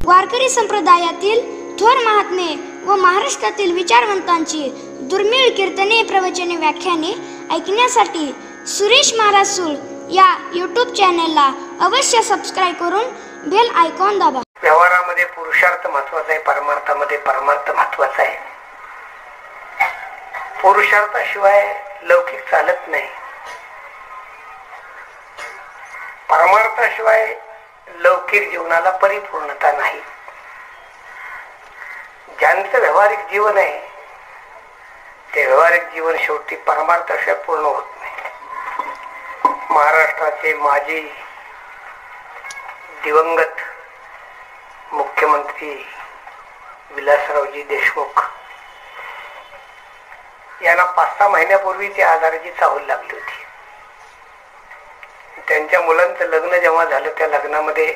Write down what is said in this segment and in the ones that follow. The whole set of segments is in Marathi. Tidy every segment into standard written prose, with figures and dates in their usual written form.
वारकरी संप्रदायातील थोर महात्मे व महाराष्ट्रातील विचारवंतांची दुर्मिळ कीर्तने, प्रवचने, व्याख्याने ऐकण्यासाठी सुरेश महाराज सूळ या यूट्यूब चॅनलला अवश्य सबस्क्राईब करून बेल आयकॉन दाबा. व्यवहारामध्ये पुरुषार्थ महत्वाचा आहे, परमार्थामध्ये परमार्थ महत्वाचा आहे. पुरुषार्थाशिवाय लौकिक चालत नाही, परमार्थाशिवाय लौकिक जीवनाला परिपूर्णता नाही. ज्यांचं व्यावहारिक जीवन आहे ते व्यावहारिक जीवन शेवटी परमार्थाशिवाय पूर्ण होत नाही. महाराष्ट्राचे माजी दिवंगत मुख्यमंत्री विलासरावजी देशमुख यांना 5-6 महिन्यापूर्वी त्या आजाराची चाहूल लागली होती. त्यांच्या मुलांचं लग्न जेव्हा झालं त्या लग्नामध्ये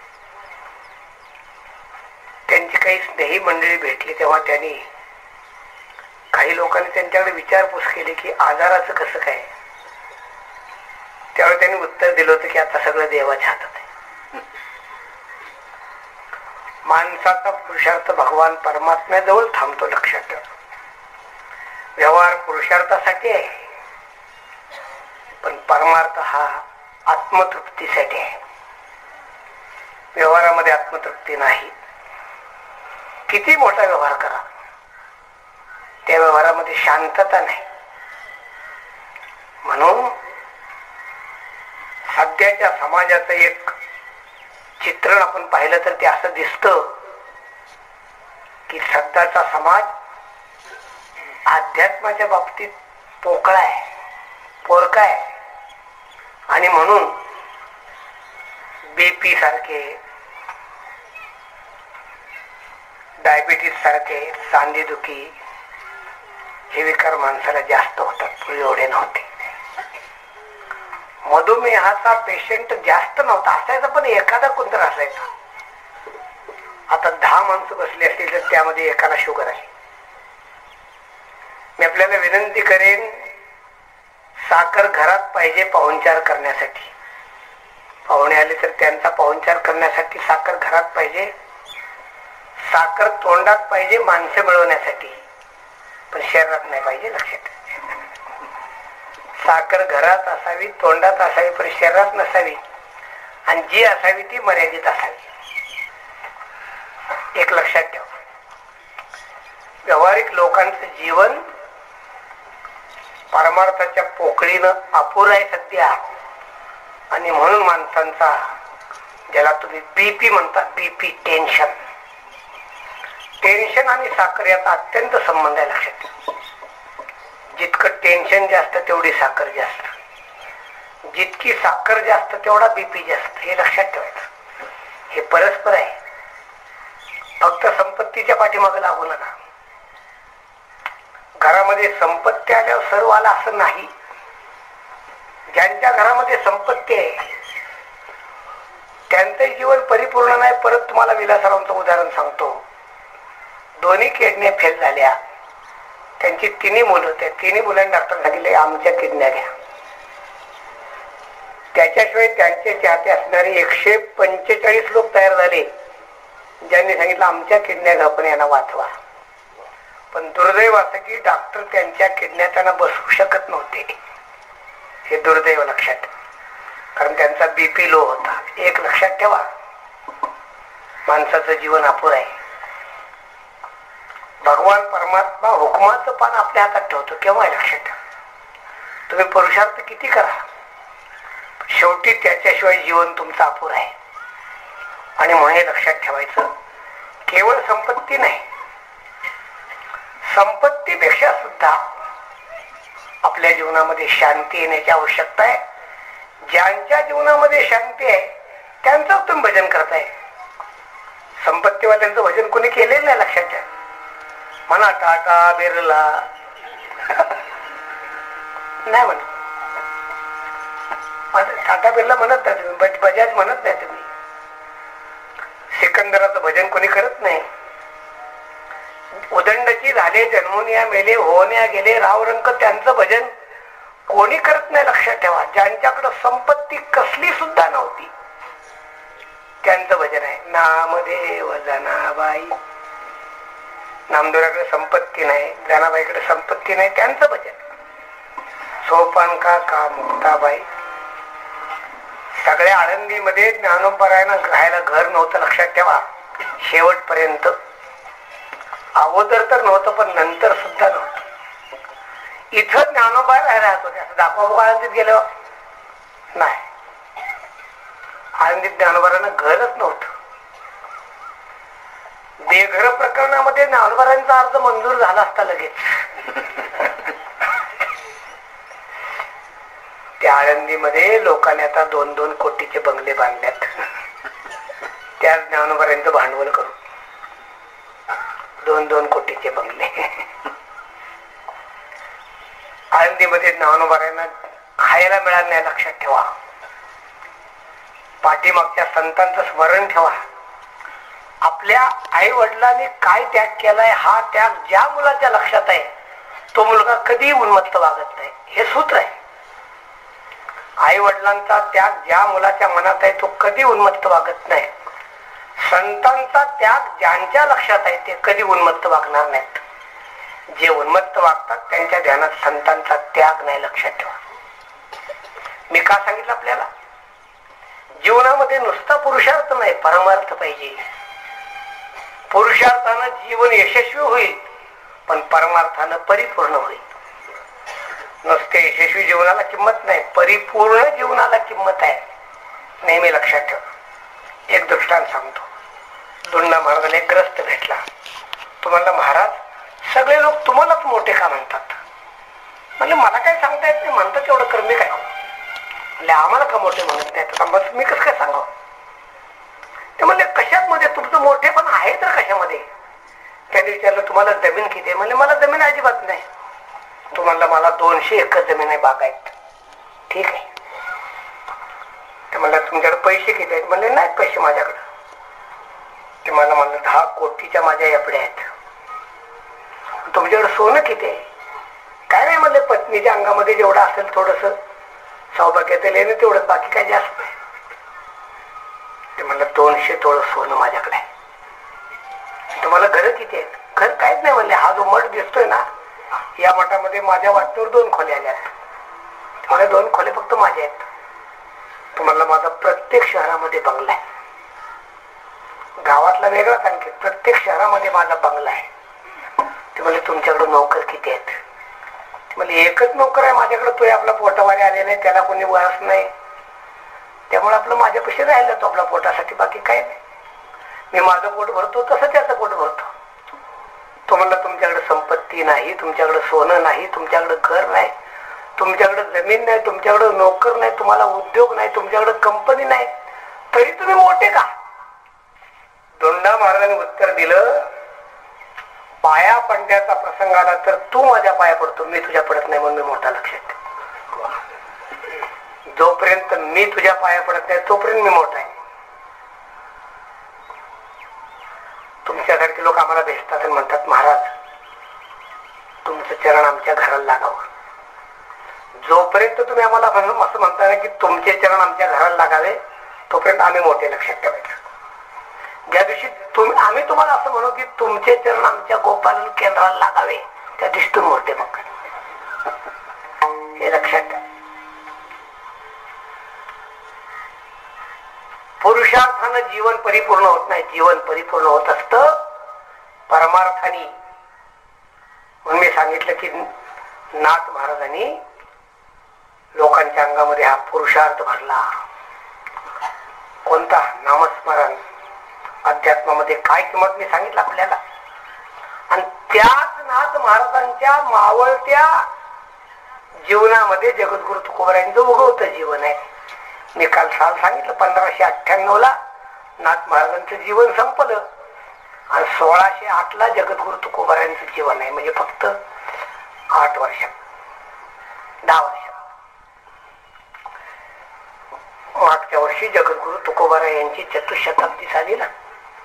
त्यांची काही स्नेही मंडळी भेटली, तेव्हा त्यांनी काही लोकांनी त्यांच्याकडे विचारपूस केली की आजाराचं कसं काय. त्यावेळी त्यांनी उत्तर दिलं होतं की आता सगळं देवाच्या हातात आहे. माणसाचा पुरुषार्थ भगवान परमात्म्याजवळ थांबतो, लक्षात ठेवा. व्यवहार पुरुषार्थासाठी आहे, पण परमार्थ हा आत्मतृप्तीसाठी आहे. व्यवहारामध्ये आत्मतृप्ती नाही. किती मोठा व्यवहार करा, त्या व्यवहारामध्ये शांतता नाही. म्हणून सध्याच्या समाजाचं एक चित्रण आपण पाहिलं तर ते असं दिसतं की सध्याचा समाज अध्यात्माच्या बाबतीत पोकळा आहे, पोरका आहे. आणि म्हणून BP सारखे, डायबिटीस सारखे, सांधेदुखी हे विकार माणसाला जास्त होतात, पूर्वी एवढे नव्हते. मधुमेहाचा पेशंट जास्त नव्हता, असायचा पण एखादा कोणतर असायचा. आता 10 माणसं बसली असतील तर त्यामध्ये एकाला शुगर आहे. मी आपल्याला विनंती करेन, साखर घरात पाहिजे पाहुणचार करण्यासाठी. पाहुणे आले तर त्यांचा पाहुणचार करण्यासाठी साखर घरात पाहिजे. साखर तोंडात पाहिजे माणसं मिळवण्यासाठी, पण शरीरात नाही पाहिजे, लक्षात. साखर घरात असावी, तोंडात असावी, पण शरीरात नसावी. आणि जी असावी ती मर्यादित असावी, एक लक्षात ठेवा. व्यावहारिक लोकांचं जीवन परमार्थाच्या पोकळीनं अपुर आहे सध्या. आणि म्हणून माणसांचा, ज्याला तुम्ही BP म्हणता, BP टेन्शन आणि साखर याचा अत्यंत संबंध आहे, लक्षात. जितकं टेन्शन जास्त तेवढी साखर जास्त, जितकी साखर जास्त तेवढा BP जास्त, हे लक्षात ठेवायचं. हे परस्पर आहे. फक्त संपत्तीच्या पाठीमागे लागू नका. घरामध्ये संपत्ती आल्यावर सर्व आला असं नाही. ज्यांच्या घरामध्ये संपत्ती आहे त्यांचं जीवन परिपूर्ण नाही. परत तुम्हाला विलासरावांचं उदाहरण सांगतो. 2 किडन्या फेल झाल्या, त्यांची 3 मुलं. त्या 3 मुलांनी डॉक्टर सांगितले आमच्या किडन्या घ्या. त्याच्याशिवाय त्यांचे चाहते असणारे 145 लोक तयार झाले, ज्यांनी सांगितलं आमच्या किडन्या घ्या पण यांना वाचवा. पण दुर्दैव असं की डॉक्टर त्यांच्या किडन्या त्यांना बसवू शकत नव्हते. हे दुर्दैव, लक्षात. कारण त्यांचा BP लो होता. एक लक्षात ठेवा, माणसाचं जीवन अपुर आहे. भगवान परमात्मा हुकमाचं पान आपल्या हातात ठेवतो. केव्हा, लक्षात ठेवा. तुम्ही पुरुषार्थ किती करा, शेवटी त्याच्याशिवाय जीवन तुमचं अपुर आहे. आणि म्हणून हे लक्षात ठेवायचं, केवळ संपत्ती नाही, संपत्तीपेक्षा सुद्धा आपल्या जीवनामध्ये शांती येण्याची आवश्यकता आहे. ज्यांच्या जीवनामध्ये शांती आहे त्यांचं तुम्ही भजन करताय. संपत्तीवाल्यांचं भजन कोणी केलेलं नाही, लक्षात घ्या. म्हणा टाटा बिर्ला नाही म्हणत, टाटा बिर्ला म्हणत नाही तुम्ही, बजाज म्हणत नाही तुम्ही. सिकंदराचं भजन कोणी करत नाही. उदंडची झाले जन्मोनिया मेले होण्या गेले रावरंक, त्यांचं भजन कोणी करत नाही, लक्षात ठेवा. ज्यांच्याकडे संपत्ती कसली सुद्धा नव्हती त्यांचं भजन आहे. नामदेव जनाबाई, नामदेवराकडे संपत्ती नाही, जनाबाईकडे संपत्ती नाही, त्यांचं भजन. सोपान का मुक्ताबाई, सगळ्या आळंदीमध्ये ज्ञानोबारायांना राहायला घर नव्हतं, लक्षात ठेवा. शेवटपर्यंत, अगोदर तर नव्हतं पण नंतर सुद्धा नव्हतं. इथं ज्ञानोबा राहत होते. असं दाखवा आळंदीत गेलं नाही. आळंदीत ज्ञानोबारांना घरच नव्हतं. बेघर प्रकरणामध्ये ज्ञानोबारांचा अर्ज मंजूर झाला असता लगेच. त्या आळंदीमध्ये लोकांनी आता 2-2 कोटीचे बंगले बांधल्यात, त्या ज्ञानोबारांचं भांडवल करून 2-2 कोटीचे बंगले. आळंदीमध्ये ज्ञानोबारांना खायला मिळालं नाही, लक्षात ठेवा. पाठीमागच्या संतांचं स्मरण ठेवा. आपल्या आई वडिलांनी काय त्याग केलाय, हा त्याग ज्या मुलाच्या लक्षात आहे तो मुलगा कधी उन्मत्त वागत नाही, हे सूत्र आहे. आई वडिलांचा त्याग ज्या मुलाच्या मनात आहे तो कधी उन्मत्त वागत नाही. संतांचा त्याग ज्यांच्या लक्षात आहे ते कधी उन्मत्त वागणार नाहीत. जे उन्मत्त वागतात त्यांच्या ध्यानात संतांचा त्याग नाही, लक्षात ठेवा. मी का सांगितलं आपल्याला, जीवनामध्ये नुसता पुरुषार्थ नाही, परमार्थ पाहिजे. पुरुषार्थानं जीवन यशस्वी होईल पण परमार्थानं परिपूर्ण होईल. नुसते यशस्वी जीवनाला किंमत नाही, परिपूर्ण जीवनाला किंमत आहे, नेहमी लक्षात ठेवा. एक दृष्टांत सांगतो. दुंडा महाराजाला एक ग्रस्त भेटला. तुम्हाला महाराज, सगळे लोक तुम्हालाच मोठे का म्हणतात? म्हणजे मला काय सांगता येत नाही, म्हणतात तेवढं कर, मी काय म्हणजे आम्हाला का मोठे म्हणत नाही, तर मी कसं काय सांगावं? ते म्हणले कशात मध्ये तुमचं मोठे पण आहे तर कशामध्ये? त्याने विचारलं तुम्हाला जमीन किती आहे? म्हणजे मला जमीन अजिबात नाही. तुम्हाला मला 200 एकर जमीन आहे, बागायत. ठीक आहे. ते म्हणलं तुमच्याकडे पैसे किती आहेत? म्हणले नाहीत पैसे माझ्याकडे. ते मला म्हणलं 10 कोटीच्या माझ्या एवढ्या आहेत. तुमच्याकडे सोनं किती आहे? काय नाही म्हणले, पत्नीच्या अंगामध्ये जेवढं असेल थोडस सौभाग्याचं लेणं तेवढं, बाकी काय जास्त नाही. ते म्हणलं 200 तोळं सोनं माझ्याकडे आहे. तुम्हाला घर किती आहेत? घर काहीच नाही म्हणले. हा जो मठ दिसतोय ना, या मठामध्ये माझ्या वाटेवर 2 खोल्या आल्यात. मला 2 खोले फक्त माझ्या आहेत. तुम्हाला माझा प्रत्येक शहरामध्ये बंगला आहे. गावातला वेगळा सांगते, प्रत्येक शहरामध्ये माझा बंगला आहे. ते म्हणजे तुमच्याकडे नोकर किती आहेत? ते म्हणजे एकच नोकर आहे माझ्याकडे, तो आपला पोटावारी आलेला आहे, त्याला कोणी वारस नाही, त्यामुळे आपलं माझ्यापाशी राहिलं तो आपल्या पोटासाठी, बाकी काय नाही. मी माझं पोट भरतो तसं त्याचं पोट भरतो. तो म्हणला तुमच्याकडे संपत्ती नाही, तुमच्याकडे सोनं नाही, तुमच्याकडे घर नाही, तुमच्याकडे जमीन नाही, तुमच्याकडे नोकर नाही, तुम्हाला उद्योग नाही, तुमच्याकडे कंपनी नाही, तरी तुम्ही मोठे का? दोंडा महाराजांनी उत्तर दिलं, पाया पडण्याचा प्रसंग आला तर तू माझ्या पाया पडतो, मी तुझ्या पडत नाही, म्हणून मी मोठा. लक्षात. जोपर्यंत मी तुझ्या पाया पडत नाही तोपर्यंत मी मोठा आहे. तुमच्यासारखे लोक आम्हाला भेटतात आणि म्हणतात महाराज तुमचं चरण आमच्या घराला लागावं. जोपर्यंत तुम्ही आम्हाला असं म्हणता ना की तुमचे चरण आमच्या घराला लागावे तोपर्यंत आम्ही मोठे. लक्षात ठेवायचं. ज्या दिवशी आम्ही तुम्हाला असं म्हणू की तुमचे चरण आमच्या गोपालन केंद्राला लागावे त्या दिवशी मोठे. मग हे लक्षात ठेवा. पुरुषार्थानं जीवन परिपूर्ण होत नाही, जीवन परिपूर्ण होत असतं परमार्थाने. म्हणून मी सांगितलं की नाथ महाराजांनी लोकांच्या अंगामध्ये हा पुरुषार्थ भरला. कोणता? नामस्मरण. अध्यात्मामध्ये काय किंमत मी सांगितलं आपल्याला. आणि त्याच नाथ महाराजांच्या मावळत्या जीवनामध्ये जगद्गुरु तुकोबारायांचं उगवतं जीवन आहे. मी काल साल सांगितलं 1598 ला नाथ महाराजांचं जीवन संपलं आणि 1608 जगद्गुरु तुकोबारायांचं जीवन आहे. म्हणजे फक्त 8 वर्षात, 10 वर्षात. मागच्या वर्षी जगद्गुरु तुकोबाराय यांची चतुशताब्दी झाली ना,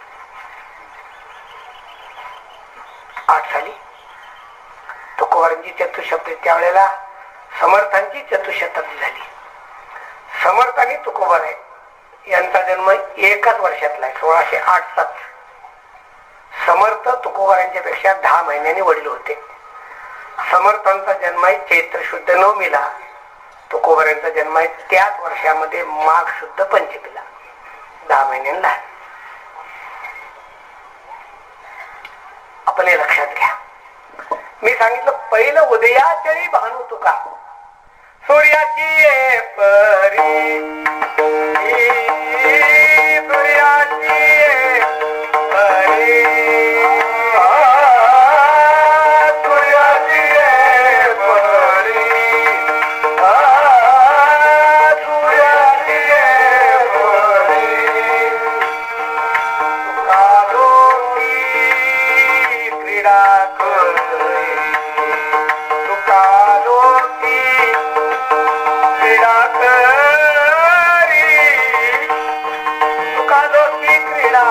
8 साली तुकोबारायांची चतुशताब्दी. त्यावेळेला समर्थांची चतुशताब्दी झाली. समर्थ आणि तुकोबाराय यांचा जन्म एकाच वर्षातला आहे, 1608चा. समर्थ तुकोबारांच्या पेक्षा 10 महिन्यांनी वडील होते. समर्थांचा जन्म आहे चैत्र शुद्ध नवमीला, तुकोबारांचा जन्म आहे त्याच वर्षामध्ये माघ शुद्ध पंचमीला, 10 महिन्यांनी लहान. आपण हे लक्षात घ्या. मी सांगितलं पहिलं उदयाचळी भानू तुका, सूर्याची परी, सूर्याची परी, सूर्याची परी, सूर्याची परी, तुकालोकी क्रीडा करी, तुकालोकी क्रीडा करी, तुकालोकी क्रीडा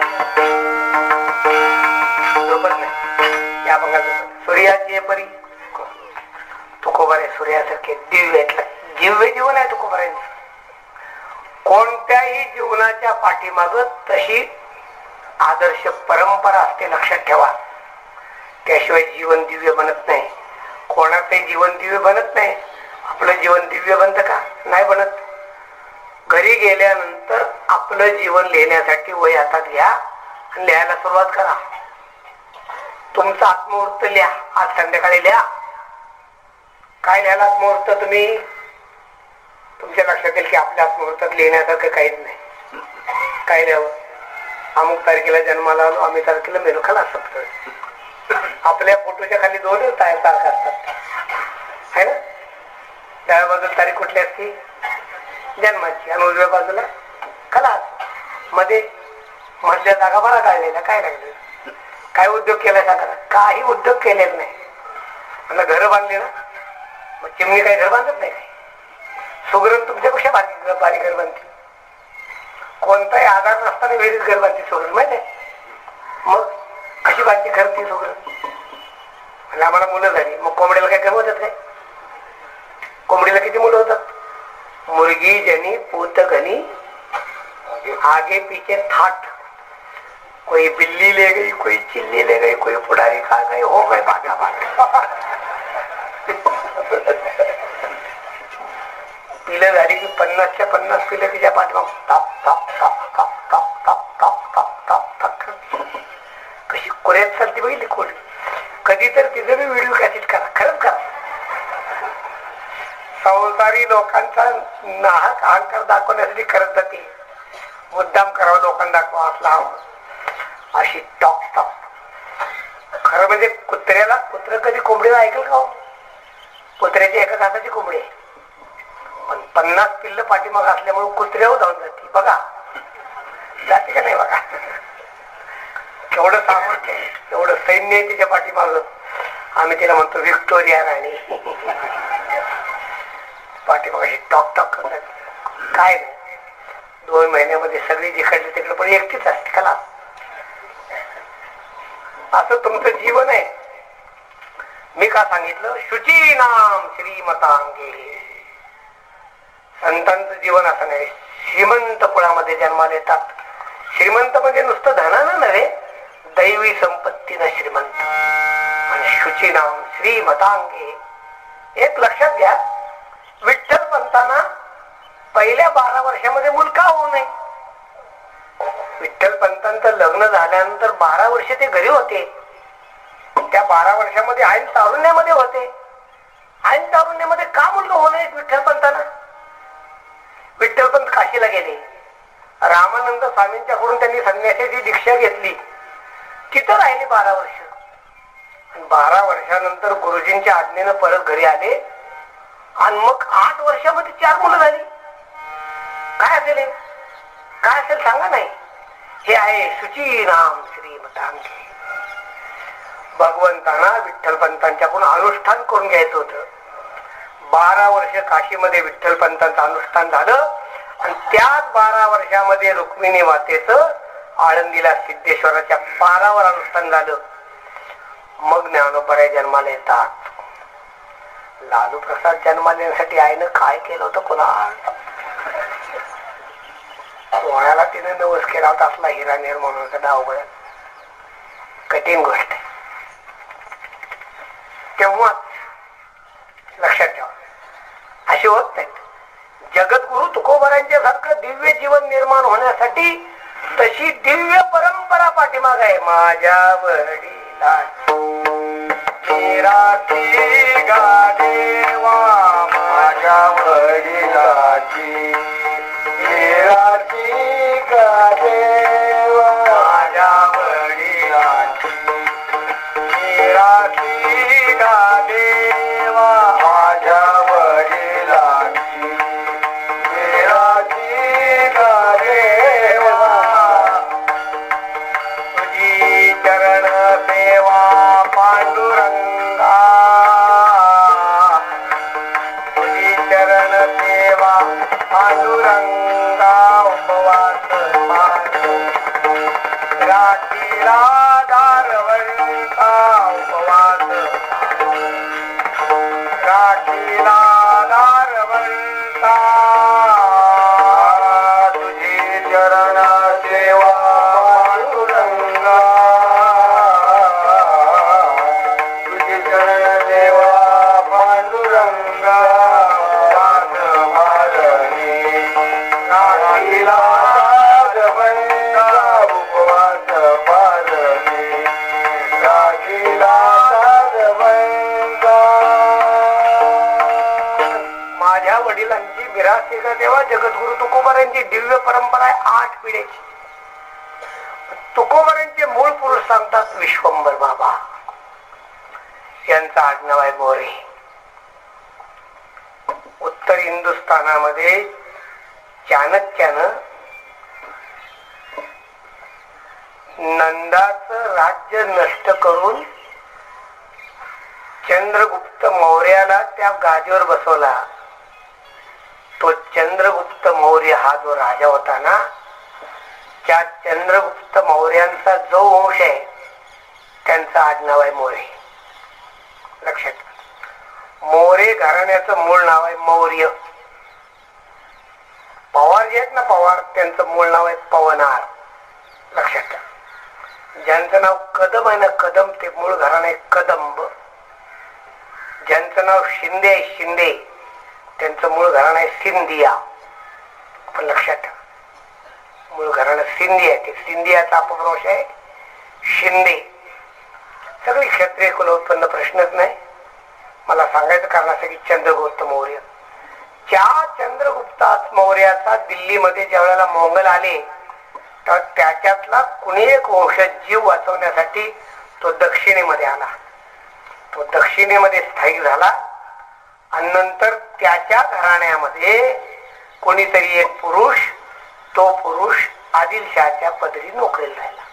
बरोबर नाही. या बघा सूर्याची परी, तुकोबारे सूर्यासारखे दिव्य, दिव्य जीवन आहे तुकोबाऱ्यांचं. कोणत्याही जीवनाच्या पाठीमाग तशी आदर्श परंपरा असते, लक्षात ठेवा. त्याशिवाय जीवन दिव्य बनत नाही. कोणाचंही जीवन दिव्य बनत नाही. आपलं जीवन दिव्य बनतं का? नाही बनत. घरी गेल्यानंतर आपलं जीवन लिहिण्यासाठी वही हातात घ्या आणि लिहायला सुरुवात करा. तुमचा आत्ममुहूर्त लिहा. आज संध्याकाळी लिहा. काय लिहायला आत्ममुहूर्त तुम्ही? तुमच्या लक्षात येईल की आपल्या आत्ममुहूर्तात लिहिण्यासारखं काहीच नाही. काय लिहावं? अमुक तारखेला जन्माला आलो, आम्ही तारखेला मेलो, खाला असतात. आपल्या फोटोच्या खाली 2 तारखा असतात, है ना? डाव्या बाजूला तारीख कुठली असते? जन्माची, आणि उजव्या बाजूला खलास. मध्ये मधल्या जागा बरा काढलेल्या. काय लागले? काय उद्योग केला सांगा? काही उद्योग केलेला नाही. आता घर बांधले ना, मग चिमणी काही घर बांधत नाही. सुगरण तुमच्यापेक्षा भारी घर बांधते. कोणताही आधार नसताना वेळीच घर बांधते सुगरण, माहिती आहे? मग कशी बांधते घर ती सुगरण? आणि आम्हाला मुलं झाली, मग कोंबडीला काय घर होतात? काय कोंबडीला किती मुलं होतात? मुर्गी जनी पूत घनी, आगे पीछे थाट, कोई बिल्ली ले गई, कोई चिल्ली ले गई, कोई पुडारी खा गई, हो गए भागा भागा. पिलं झाली की 50च्या 50 पिलं तिच्या पाठीमाग ताप ताप ताप ताप ताप ताप ताप ताप ताप ताप. कशी कोऱ्यात चालते बघितली कोणी? कधी तर तिचं बी व्हिडिओ कॅसेट करा, खरंच करा. संसारी लोकांचा नाहक अहंकार दाखवण्यासाठी करत जाते. मुद्दाम करावं, लोकांना दाखवा असला हवं, अशी टॉप टॉप. खरं म्हणजे कुत्र्याला, कुत्र कधी कोंबडीला ऐकल का? कुत्र्याची एका हाताची कोंबडी आहे, पण 50 पिल्ल पाठीमाग असल्यामुळे कुत्र्यावर जाऊन जाते. बघा जाते का नाही? बघा केवढं सामर्थ्य आहे, एवढं सैन्य आहे तिच्या पाठीमाग. आम्ही तिला म्हणतो व्हिक्टोरिया राणी. पाठीमागे टॉक टॉक करतात. काय नाही, 2 महिन्यामध्ये सगळी जिकडली तिकडे पण एकटीच असते. कला असं तुमचं जीवन आहे. मी का सांगितलं? शुची नाम श्रीमतांगे. संतांचं जीवन असं नाही. श्रीमंत कुळामध्ये जन्माला येतात. श्रीमंत म्हणजे नुसतं धनानं नव्हे, दैवी संपत्तीनं श्रीमंत. आणि शुची नाम श्रीमतांगे. एक लक्षात घ्या, विठ्ठल पंतांना पहिल्या 12 वर्षामध्ये मूल का होऊ नये? विठ्ठल पंतांचं लग्न झाल्यानंतर 12 वर्ष ते घरी होते. त्या 12 वर्षामध्ये ऐन तारुण्यामध्ये होते. ऐन तारुण्यामध्ये का मुलगा होऊ नये विठ्ठल पंतांना? विठ्ठल पंत काशीला गेले. रामानंद स्वामींच्याकडून त्यांनी संन्यासाची दीक्षा घेतली. तिथं राहिले 12 वर्ष. 12 वर्षानंतर गुरुजींच्या आज्ञेनं परत घरी आले. आणि मग 8 वर्षामध्ये 4 मुलं झाली. काय असेल? काय असेल सांगा? नाही, हे आहे शुची नाम श्रीमतांगे. भगवंतांना विठ्ठल पंतांच्याकडून अनुष्ठान करून घ्यायचं होतं. 12 वर्ष काशीमध्ये विठ्ठल पंतांचं अनुष्ठान झालं. आणि त्याच 12 वर्षामध्ये रुक्मिणी मातेचं आळंदीला सिद्धेश्वराच्या पारावर अनुष्ठान झालं. मग ज्ञानोबराय जन्माला येतात. लालू प्रसाद जन्माला येण्यासाठी आईनं काय केलं होतं कोणा? कोणाला तिने नवस केला होता असला हिरा निर्माण होता डावगड कठीण गोष्ट आहे. तेव्हा लक्षात ठेवा अशी होत नाही. जगद्गुरु तुकोबारांच्या सारखं दिव्य जीवन निर्माण होण्यासाठी तशी दिव्य परंपरा पाठीमाग आहे. माझ्या वडिलांची गादेवा माझ्या वडिलांची गादेवा माझ्या वडिलांची गादेवा माझ्या वडिलांची गादेवा तुझी चरण सेवा पांडुरंगा तुझी चरण सेवा पांडुरंगा उपवास राखीला दारवंता उपवास राखीला दारवंता तुझी चरण सेवा पांडुरंगा तुझी चरण सेवा पांडुरंगा राखीला दारवंता उपवास पारणे राखीला दारवंता. माझ्या वडिलांची विरासती का देवा जगद्गुरु तुकोबारांची दिव्य परंपरा आहे 8 पिढ्याची. तुकोबारांचे मूळ पुरुष सांगतात विश्वंभर बाबा, यांचं आडनाव आहे मोरे. उत्तर हिंदुस्थानामध्ये चाणक्यानं नंदाचं राज्य नष्ट करून चंद्रगुप्त मौर्याला त्या गादीवर बसवला. तो चंद्रगुप्त मौर्य हा जो राजा होता ना, त्या चंद्रगुप्त मौर्यांचा जो वंश आहे त्यांचं आडनाव आहे मोरे. लक्षात, मोरे घराण्याचं मूळ नाव आहे मौर्य. पवार जे आहेत ना पवार, त्यांचं मूळ नाव आहे पवनार. लक्षात ठेवा. ज्यांचं नाव कदम आहे ना कदम, ते मूळ घराणं आहे कदंब. ज्यांचं नाव शिंदे आहे शिंदे, त्यांचं मूळ घराणं आहे सिंधिया. पण लक्षात ठेवा, मूळ घराणं सिंधी आहे. ते सिंधियाचा अपभ्रंश आहे शिंदे. सगळी क्षत्रिय कुल उत्पन्न प्रश्नच नाही. मला सांगायचं कारण असं की चंद्रगुप्त मौर्य, त्या चंद्रगुप्त मौर्याचा दिल्लीमध्ये ज्या वेळेला मोंगल आले तर त्याच्यातला कुणी एक वंशज जीव वाचवण्यासाठी तो दक्षिणेमध्ये आला. तो दक्षिणेमध्ये स्थायिक झाला आणि नंतर त्याच्या घराण्यामध्ये कोणीतरी एक पुरुष, तो पुरुष आदिलशाहच्या पदरी नोकरीला राहिला.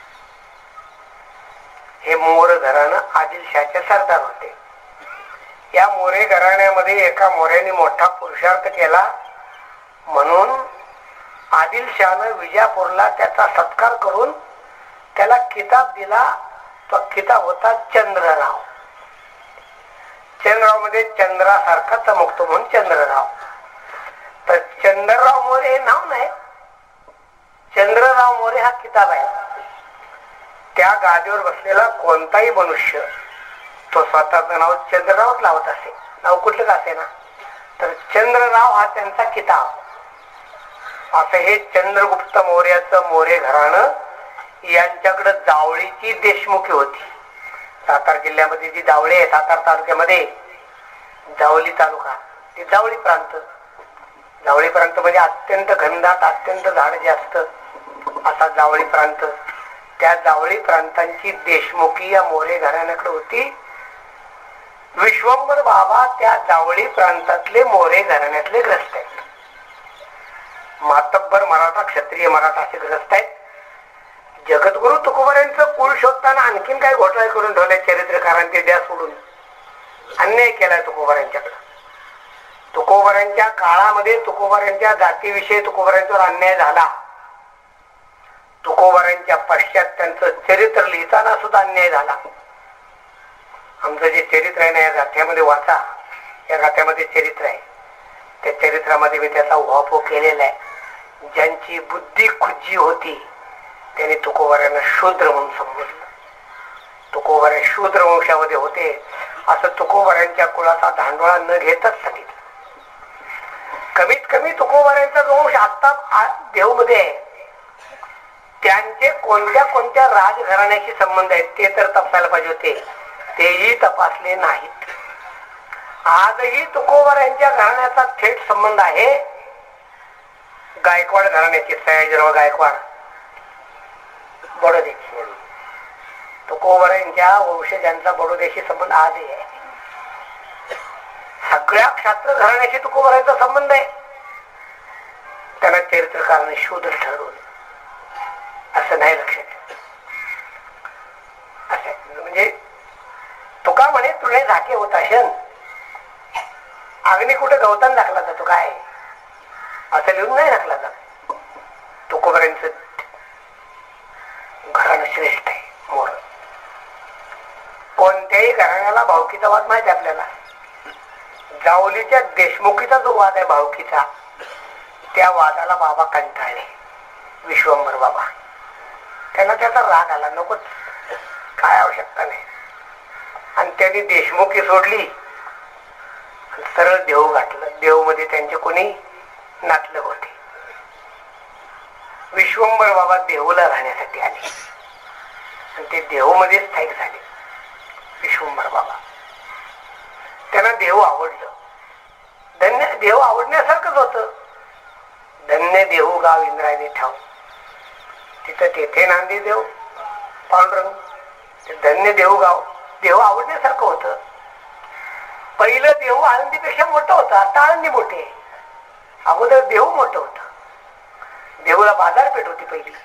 हे मोर घराणं आदिलशाहचे सरदार होते. या मोरे घराण्यामध्ये एका मोऱ्याने मोठा पुरुषार्थ केला म्हणून आदिलशाहनं विजापूरला त्याचा सत्कार करून त्याला किताब दिला. तो किताब होता चंद्रराव. चंद्रराव मध्ये चंद्रासारखा चमकतो म्हणून चंद्रराव. तर चंद्रराव मोरे हे नाव नाही, चंद्रराव मोरे हा किताब आहे. त्या गादीवर बसलेला कोणताही मनुष्य तो स्वतःचं नाव चंद्ररावच लावत असे, नाव कुठलं का असे ना, तर चंद्रराव हा त्यांचा किताब. असं हे चंद्रगुप्त मौर्याचं मोरे घराणं यांच्याकडे जावळीची देशमुखी होती. सातारा जिल्ह्यामध्ये जी जावळी आहे, सातारा तालुक्यामध्ये जावली तालुका, ती जावळी प्रांत. जावळी प्रांत म्हणजे अत्यंत घनदाट, अत्यंत झाड जास्त असा जावळी प्रांत. त्या जावळी प्रांतांची देशमुखी या मोरे घराण्याकडे होती. विश्वंभर बाबा त्या जावळी प्रांतातले मोरे घराण्यातले ग्रस्त आहेत. मातब्बर मराठा, क्षत्रिय मराठा असे ग्रस्त आहेत. जगद्गुरु तुकोबारांचं कुळ शोधताना आणखीन काय घोटाळे करून ठेवले चरित्रकारांचे, द्या सोडून. अन्याय केलाय तुकोबारांच्याकडे. तुकोबारांच्या काळामध्ये तुकोबारांच्या जातीविषयी तुकोबारांच्यावर अन्याय झाला. तुकोबारांच्या पश्चात त्यांचं चरित्र लिहिताना सुद्धा अन्याय झाला. आमचं जे चरित्र आहे ना, या गाथ्यामध्ये वाचा. या गाथ्यामध्ये चरित्र आहे, त्या चरित्रामध्ये मी त्याचा उहापोह केलेला आहे. ज्यांची बुद्धी खुजी होती त्यांनी तुकोबारांना शूद्र म्हणून संबोधलं. तुकोबारे शूद्र वंशामध्ये होते असं तुकोबारांच्या कुळाचा धांडोळा न घेतच सांगितलं. कमीत कमी तुकोबारांचा जो वंश आता देवमध्ये आहे त्यांचे कोणत्या कोणत्या राजघराण्याशी संबंध आहेत ते तर तपासायला पाहिजे होते, तेही तपासले नाहीत. आजही तुकोबारांच्या घराण्याचा थेट संबंध आहे गायकवाड घराण्याची. सयाजीराव गायकवाड बडोदेशी. तुकोबारांच्या वंशजांचा बडोदेशी संबंध आजही आहे. सगळ्या क्षात्र घराण्याशी तुकोबारांचा संबंध आहे. त्यांना चरित्रकाराने शूद्र ठरवलं असं नाही लक्षात. असं म्हणजे तुका म्हणे तुळे झाके होता शन अग्नी कुठे गवतान दाखला जातो काय असं लिहून नाही दाखला जात. तुकोबारांचं घराणं श्रेष्ठ आहे. मोर कोणत्याही घराण्याला भावकीचा वाद माहिती आपल्याला. जावलीच्या देशमुखीचा जो वाद आहे भावकीचा त्या वादाला बाबा कंटाळले. विश्वंभर बाबा त्यांना त्याचा राग आला. नकोच काय आवश्यकता नाही. आणि त्यांनी देशमुखी सोडली सरळ देव गाठलं. देव मध्ये त्यांचे कोणी नातलं होते. विश्वंभर बाबा देहूला राहण्यासाठी आले आणि ते देहू मध्ये स्थायिक झाले. विश्वंभर बाबा त्यांना देव आवडलं. धन्य देव आवडण्यासारखंच होतं. धन्य देहू गाव इंद्रायणी ठाव तिथं तेथे नांदी देव पांडुरंग. ते धन्य देहू गाव देव आवडण्यासारखं होतं. पहिलं देहू आळंदीपेक्षा मोठं होतं. आता आळंदी मोठे आहे. अगोदर देहू मोठं होतं. देहूला बाजारपेठ होती पहिली.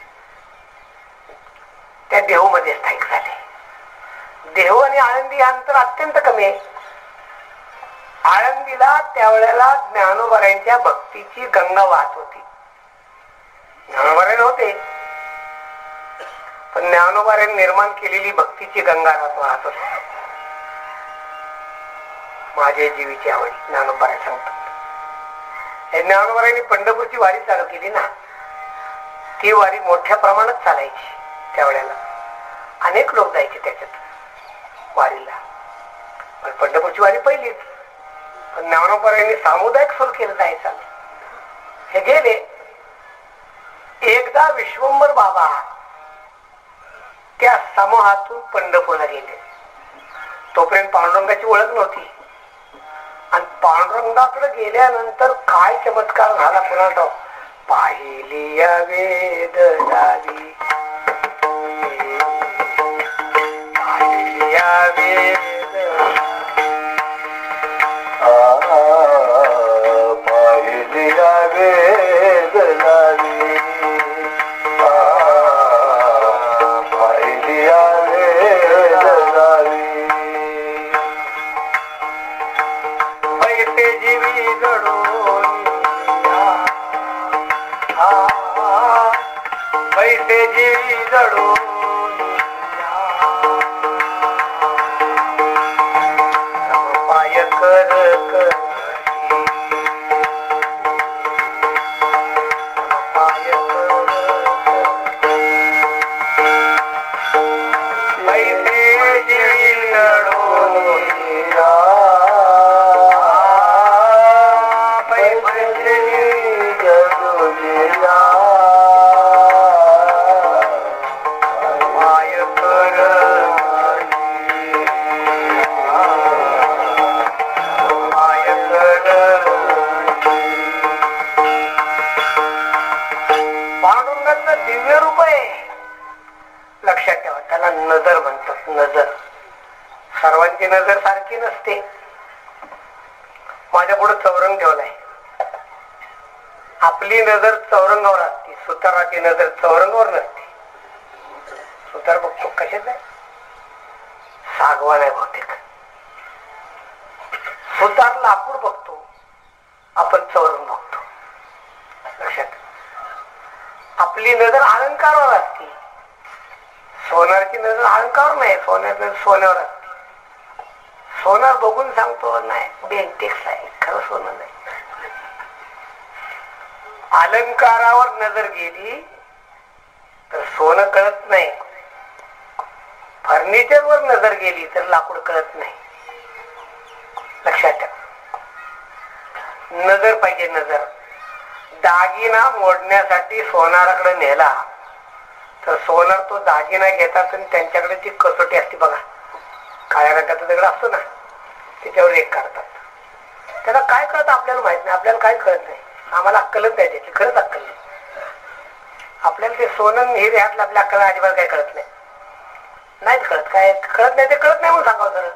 त्या देहू मध्ये स्थायिक झाले. देहू आणि आळंदी हे अंतर अत्यंत कमी आहे. आळंदीला त्यावेळेला ज्ञानोबारांच्या भक्तीची गंगा वाहत होती. ज्ञानोबारायण होते पण ज्ञानोबारांनी निर्माण केलेली भक्तीची गंगा वाहत होती. माझे जीवीची आवड ज्ञानोबाराय सांगतात. ज्ञानोबारांनी पंढरपूरची वारी चालू केली ना. ती वारी मोठ्या प्रमाणात चालायची. त्यावेळेला अनेक लोक जायचे त्याच्यात वारीला. पण पंढरपूरची वारी पहिलीच. पण ज्ञानोबारांनी सामुदायिक सुरू केलं जायचं. हे गेले. एकदा विश्वंभर बाबा त्या समूहातून पंढरपूरला गेले. तोपर्यंत पांडुरंगाची ओळख नव्हती. आणि पांडुरंगाकडे गेल्यानंतर काय चमत्कार झाला कोणाला पाहिली या वेद लावी. पाहिली या वेद पाहिली या वेद लावी. पाहिली या वेद लावी. पैसे जीवी जडून पैसे जीवी जडून पाय कर पाय पैसे जीवी जडून पांडुरंगाचं दिव्य रूप आहे. लक्षात ठेवा. त्याला नजर म्हणतात. नजर सर्वांची नजर सारखी नसते. माझ्या पुढे चौरंग ठेवलाय. आपली नजर चौरंगावर असते. सुताराची नजर चौरंगावर नसते. सुतार बघतो कशाच आहे सागवान आहे बहुतेक. सुतार लाकूड बघतो. आपण चौरंग बघतो. लक्षात. आपली नजर अलंकारावर असते. सोनारची नजर अलंकारावर नाही. सोन्याची नजर सोन्यावर असते. सोनार बघून सांगतो नाही बेंटेक्स आहे खरं सोनं नाही. अलंकारावर नजर गेली तर सोनं कळत नाही, फर्निचरवर नजर गेली तर लाकूड कळत नाही. लक्षात ठेवा, नजर पाहिजे. नजर दागिना मोडण्यासाठी सोनाराकडे नेला तर सोनार तो दागिना घेतात आणि त्यांच्याकडे ती कसोटी असते बघा, काळ्या रंगाचा दगड असतो ना, त्याच्यावर एक काढतात. त्याला काय कळत आपल्याला माहित नाही, आपल्याला काय कळत नाही, आम्हाला अक्कलच नाही त्याची, खरंच अक्कल नाही. आपल्याला ते सोनं हे ह्यातलं आपल्या अक्कल अजिबात काय कळत नाही, नाहीच कळत. काय कळत नाही ते कळत नाही म्हणून सांगावं सर.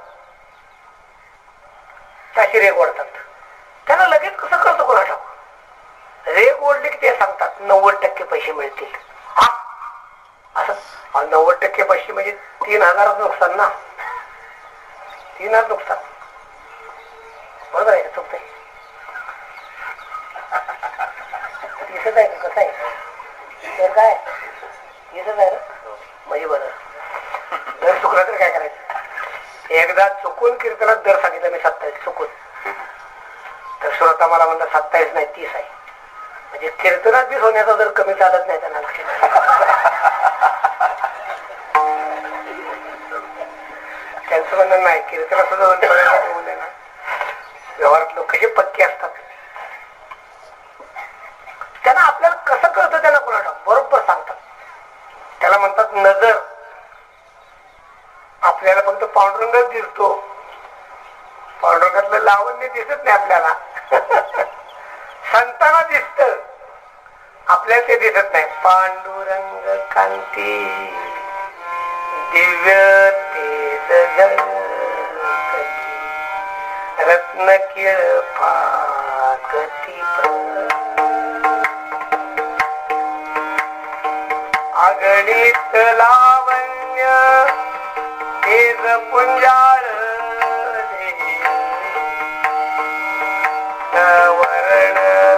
त्याशी रेग ओढतात, त्यांना लगेच कसं कळतं कोणा ठाऊ. रेग ओढली की ते सांगतात 90% पैसे मिळतील. हा असं 90% पैसे म्हणजे 3,000 नुकसान ना, 3,000 नुकसान. बरोबर आहे का चुकतंय? दिसत आहे का कसं आहे तर काय दिसत आहे ना, म्हणजे बरं. दर चुकला तर काय करायचं. एकदा चुकून कीर्तनात दर सांगितलं मी 27 चुकून, तर श्रोता मला म्हणलं 27 नाही 30 आहे. म्हणजे कीर्तनात बी सोन्याचा दर कमी चालत नाही त्यांना लक्षात. त्यांचं म्हणणं नाही कीर्तनात सुद्धा होऊ दे ना. व्यवहारात लोक कसे पक्के असतात, त्यांना आपल्याला कसं कळतं त्यांना कोणाला बरोबर सांगतात. त्याला म्हणतात नजर. आपल्याला फक्त पांडुरंगच दिसतो, पांडुरंगातलं लावण्य दिसत नाही आपल्याला. संतांना दिसत, आपल्याला ते दिसत नाही. पांडुरंग कांती दिव्य तेज रत्न किळ फाकती अगणित लावण्य तेज पुंजाळ वरण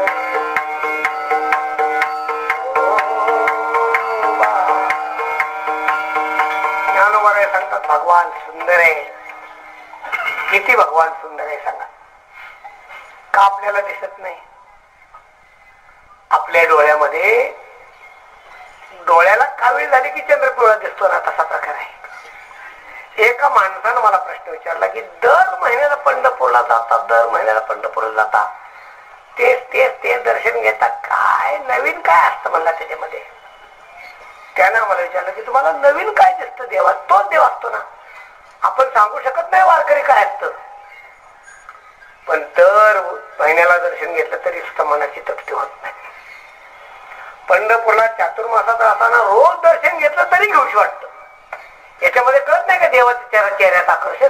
ज्ञानोबा सांगतात भगवान सुंदर आहे. किती भगवान सुंदर आहे सांगा. का आपल्याला दिसत नाही? आपल्या डोळ्यामध्ये डोळ्याला कावीळ झाली की चंद्र पिवळा दिसतो ना, तसा प्रकार आहे. एका माणसानं मला प्रश्न विचारला की दर महिन्याला पंढरपूरला जातात, दर महिन्याला पंढरपूरला जातात, तेच दर्शन घेतात, काय नवीन काय असतं म्हणला त्याच्यामध्ये. त्यानं मला विचारलं की तुम्हाला नवीन काय दिसतं देवात? तोच देव असतो ना. आपण सांगू शकत नाही वारकरी काय असतं, पण दर महिन्याला दर्शन घेतलं तरी सुद्धा मनाची तृप्ती होत नाही. पंढरपूरला चातुर्मासात असताना रोज दर्शन घेतलं तरी घेऊशी वाटतं. याच्यामध्ये कळत नाही का देवाच्या चेहऱ्यात आकर्षण?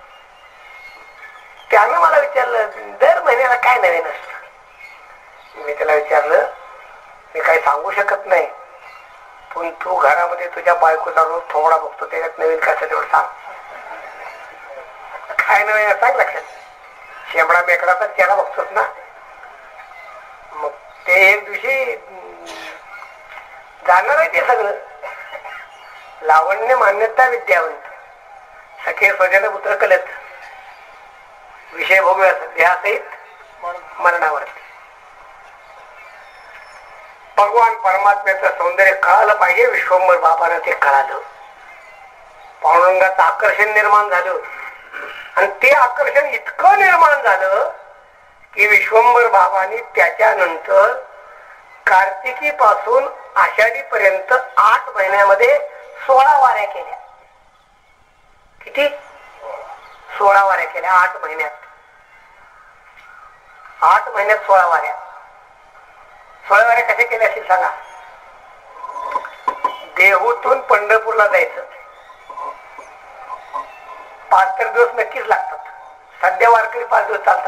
त्यानं मला विचारलं दर महिन्याला काय नवीन असतं? मी त्याला विचारलं मी काही सांगू शकत नाही, पण तू घरामध्ये तुझ्या बायकोचा रोज थोडा बघतो, त्याच्यात नवीन काय तेवढं सांग. काय नवीन सांग लक्षात. शेंबडा मेकडाचा चेहरा बघतोस ना, मग ते एक दिवशी जाणार आहे ते सगळं. लावण्य मान्यता विद्यावंत सखे स्वजन पुत्र कलत विषय भोग ध्यासहित मरणावरती. भगवान परमात्म्याचं सौंदर्य कळालं पाहिजे. विश्वंभर बाबानं ते कळालं, पांडुरंगाचं आकर्षण निर्माण झालं. आणि ते आकर्षण इतकं निर्माण झालं की विश्वंभर बाबांनी त्याच्यानंतर कार्तिकी पासून आषाढी पर्यंत 8 महिन्यामध्ये 16 वाऱ्या केल्या. किती? 16 वाऱ्या केल्या 8 महिन्यात. 8 महिन्यात 16 वाऱ्या. 16 वाऱ्या कशा केल्या असेल सांगा. देहूतून पंढरपूरला जायचं 5 तर दिवस नक्कीच लागतात. सध्या वारकरी 5 दिवस चालतात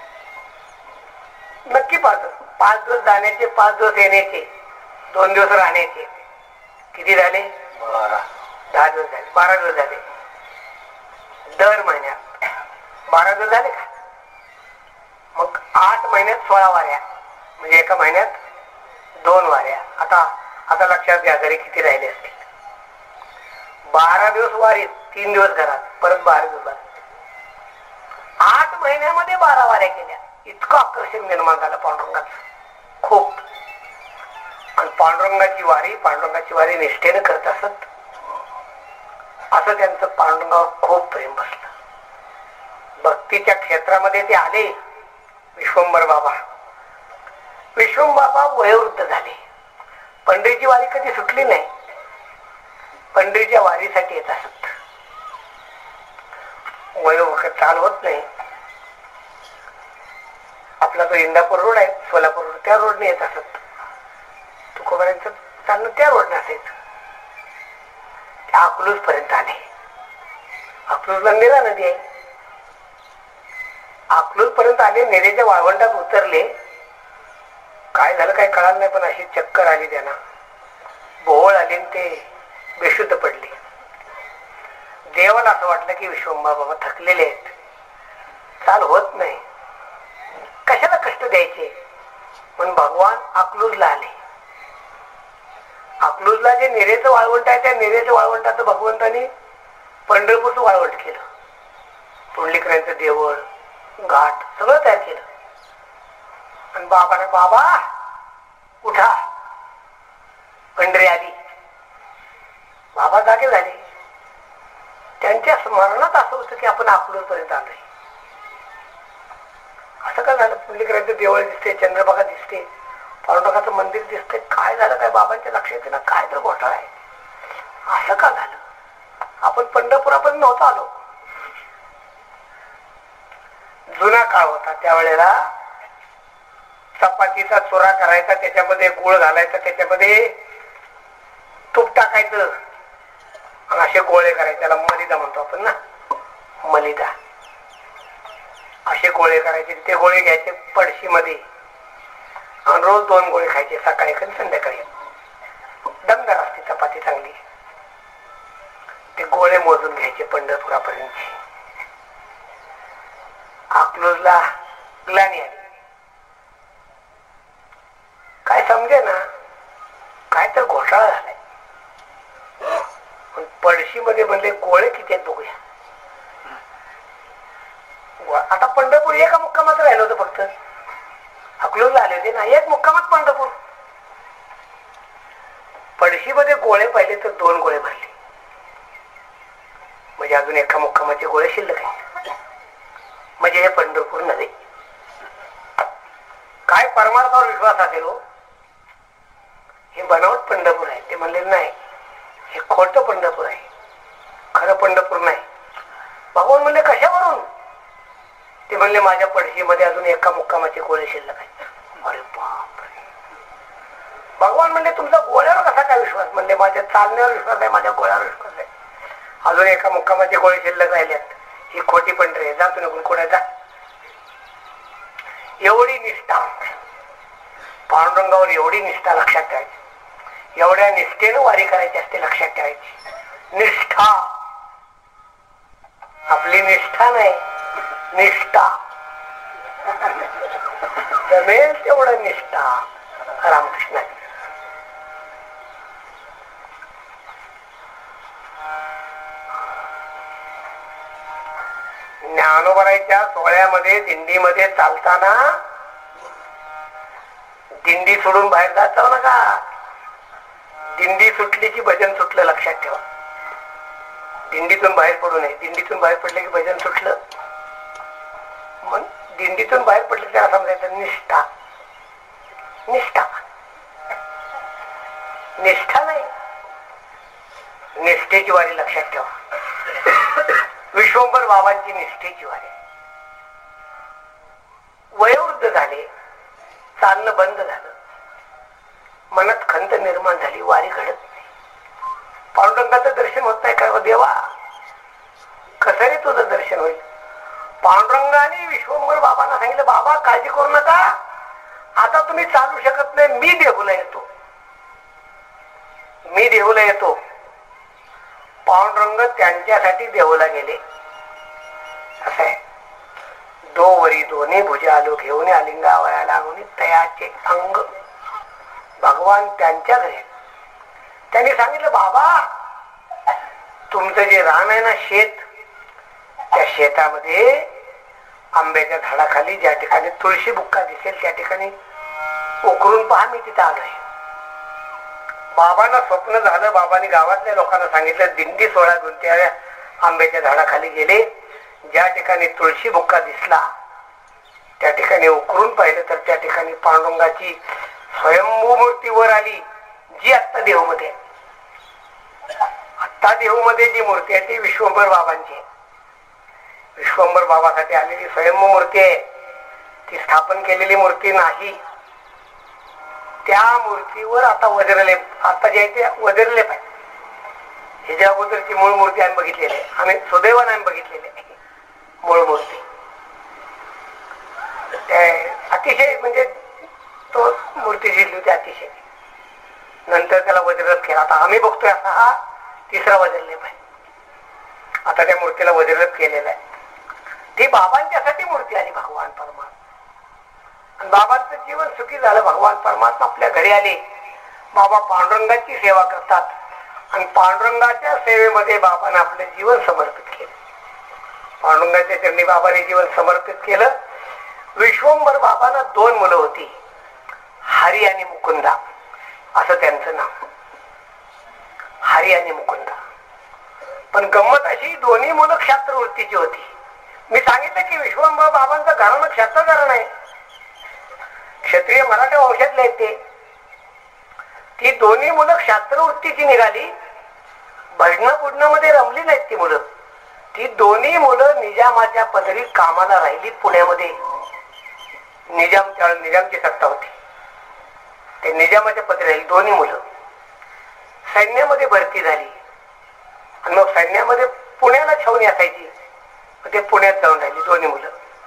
नक्की. 5 दिवस जाण्याचे, 5 दिवस येण्याचे, 2 दिवस राहण्याचे. किती झाले? 10 दिवस झाले, 12 दिवस झाले. दर महिन्यात 12 दिवस झाले का? मग 8 महिन्यात 16 वाऱ्या म्हणजे एका महिन्यात 2 वाऱ्या. आता लक्षात घ्या घरी किती राहिले असतील. 12 दिवस वारीत, 3 दिवस घरात, परत 12 दिवस. 8 महिन्यामध्ये 12 वाऱ्या केल्या. इतकं आकर्षण निर्माण झालं पांडुरंगाचं खूप. आणि पांडुरंगाची वारी निष्ठेने करत असत. असं त्यांचं पांडुरंगावर खूप प्रेम बसलं. भक्तीच्या क्षेत्रामध्ये ते आले. विश्वंभर बाबा वयोवृद्ध झाले. पंढरीची वारी कधी सुटली नाही. पंढरीच्या वारीसाठी येत असत. वयोवृद्ध चाल होत नाही. आपला जो इंदापूर रोड आहे, सोलापूर रोड, त्या रोडने येत असत. तुकोबारांचं चालणं त्या रोडने असायचं. ते अकलूज पर्यंत आले. अकलूजला नेरा नदी आहे. अकलूज पर्यंत आले. नेरेच्या वाळवंटात उतरले. काय झालं काय कळालं नाही, पण अशी चक्कर आली त्यांना. बोहळ आली आणि ते बेशुद्ध पडले. देवाला असं वाटलं की विश्वंभर बाबा थकलेले आहेत, चाल होत नाही, कशाला कष्ट द्यायचे. पण भगवान अकलूजला आले. अकलूजला जे नेरेचं वाळवंट आहे, त्या नेरेच्या वाळवंटाचं भगवंतानी पंढरपूरचं वाळवंट केलं. पुंडलिकाचं देवळ, घाट सगळं तयार केलं. आणि बाबा उठा, पंढरी आली. बाबा जागे झाले. त्यांच्या स्मरणात असं होतं की आपण अकलूज पर्यंत आलोय. असं काय झालं? पुंडलिकाचं देवळ दिसते, चंद्रभागा दिसते, पांडुरंगाचं मंदिर दिसते. काय झालं काय? बाबांच्या लक्षात येते ना, काय तर घोटाळा आहे. असं का झालं? आपण पंढरपुरापर्यंत नव्हतो आलो. जुना काळ होता, त्यावेळेला चपातीचा चुरा करायचा, त्याच्यामध्ये गुळ घालायचा, त्याच्यामध्ये तूप टाकायचं आणि असे गोळे करायचे. त्याला मलिदा म्हणतो आपण ना, मलिदा. असे गोळे करायचे. ते गोळे घ्यायचे पडशीमध्ये आणि रोज 2 गोळे खायचे, सकाळी आणि संध्याकाळी. दमदार असते चपाती चांगली. ते गोळे मोजून घ्यायचे पंढरपुरापर्यंतचे. अकलूजला ग्लानी आली. काय समजे ना, काय तर घोटाळा झालाय. पण पडशीमध्ये म्हणले गोळे किती आहेत बघूया. आता पंढरपूर एका मुक्कामात राहिलं होतं फक्त. अकलूजला आले होते ना, एक मुक्कामात पंढरपूर. पडशीमध्ये गोळे पाहिले तर 2 गोळे भरले. म्हणजे अजून एका मुक्कामाचे गोळे शिल्लक आहे. म्हणजे हे पंढरपूर नव्हे. काय परमार्थावर विश्वास असेल हो. हे बनावट पंढरपूर आहे. ते म्हणले नाही, हे खोटं पंढरपूर आहे, खरं पंढरपूर नाही. भगवान म्हणले कशावरून? ते म्हणले माझ्या पडशीमध्ये अजून एका मुक्कामाचे गोळे शिल्लक आहेत. अरे बापरे. भगवान म्हणले तुमचा गोळ्यावर कसा काय विश्वास? म्हणले माझ्या चालण्यावर विश्वास आहे, माझ्या गोळ्यावर विश्वास आहे. अजून एका मुक्कामाचे गोळे शिल्लक राहिल्यात. ही खोटी पंढरी आहे, जा तू निघून कोणा जा. एवढी निष्ठा पांडुरंगावर, एवढी निष्ठा लक्षात ठेवायची. एवढ्या निष्ठेनं वारी करायची असते, लक्षात ठेवायची. निष्ठा, आपली निष्ठा नाही, निष्ठा. जमेल तेवढं निष्ठा. रामकृष्ण. ज्ञानोबराच्या सोहळ्यामध्ये, दिंडीमध्ये चालताना दिंडी सोडून बाहेर जात जाऊ नका. दिंडी सुटली की भजन सुटलं, लक्षात ठेवा. दिंडीतून बाहेर पडू नये. दिंडीतून बाहेर पडले की भजन सुटलं. मग दिंडीतून बाहेर पडले त्याला समजायचं निष्ठा. निष्ठा, निष्ठा नाही, निष्ठेची वारी, लक्षात ठेवा. विश्वंभर बाबांची निष्ठेची वारी. वयोवृद्ध झाले, चालणं बंद झालं, मनात खंत निर्माण झाली, वारी घडत नाही. पांडुरंगाचं दर्शन होत नाही का देवा? कसं रे तुझं दर्शन होईल? पांडुरंगाने विश्वंभर बाबांना सांगितलं, बाबा काळजी करू नका, आता तुम्ही चालू शकत नाही, मी देहूला येतो, मी देहूला येतो. पांडुरंग त्यांच्यासाठी देहूला गेले. असं आहे, दोवरी दोन्ही भुजा आलो घेऊन आलिंगावया लागून तयाचे अंग. भगवान त्यांच्या घरी. त्यांनी सांगितलं, बाबा तुमचं जे रान आहे ना, शेत, त्या शेतामध्ये आंब्याच्या झाडाखाली ज्या ठिकाणी तुळशी बुक्का दिसेल त्या ठिकाणी उकरून पहा, मी तिथं आलोय. बाबांना स्वप्न झालं. बाबांनी गावातल्या लोकांना सांगितलं. दिंडी सोहळा घेऊन त्या आंब्याच्या झाडाखाली गेले. ज्या ठिकाणी तुळशी बुक्का दिसला त्या ठिकाणी उकरून पाहिलं तर त्या ठिकाणी पांडुरंगाची स्वयंभू मूर्ती वर आली, जी आत्ता देहूमध्ये. आत्ता देहूमध्ये जी मूर्ती आहे ती विश्वंभर बाबांची आहे. विश्वंभर बाबासाठी आलेली स्वयंभू मूर्ती आहे. ती स्थापन केलेली मूर्ती नाही. त्या मूर्तीवर आता वज्रलेप, आता जे आहे ते वज्रलेप आहे. ह्याच्या अगोदरची मूळ मूर्ती आम्ही बघितलेली आहे. आम्ही सुदैवाने आम्ही बघितलेली आहे मूळ मूर्ती. अतिशय म्हणजे तो मूर्ती जिरली होती अतिशय. नंतर त्याला वज्रलेप केला. आता आम्ही बघतोय असा हा तिसरा वज्रलेप आहे. आता त्या मूर्तीला वज्रलेप केलेला आहे. ती बाबांच्यासाठी मूर्ती आली भगवान परमात्मा. आणि बाबांचं जीवन सुखी झालं. भगवान परमात्मा आपल्या घरी आले. बाबा पांडुरंगाची सेवा करतात आणि पांडुरंगाच्या सेवेमध्ये बाबांना आपले जीवन समर्पित केलं. पांडुरंगाच्या चरणी बाबांनी जीवन समर्पित केलं. विश्वंभर बाबांना 2 मुलं होती, हरी आणि मुकुंदा असं त्यांचं नाव. हरी आणि मुकुंदा. पण गंमत अशी दोन्ही मुलं क्षात्रवृत्तीची होती. मी सांगितलं की विश्वंभर बाबांचं घराणं क्षात्र घराणं आहे. क्षत्रिय मराठा वंशातले आहेत ते. ती दोन्ही मुलं क्षात्रवृत्तीची निघाली. भजन बुडण्यामध्ये रमली नाहीत ती मुलं. ती दोन्ही मुलं निजामाच्या पदरी कामाला राहिली पुण्यामध्ये. निजामची सत्ता होती. ते निजामाच्या पदरी राहिली दोन्ही मुलं. सैन्यामध्ये भरती झाली आणि मग सैन्यामध्ये पुण्याला छावणी असायची. ते पुण्यात जाऊन राहिली दोन्ही मुलं.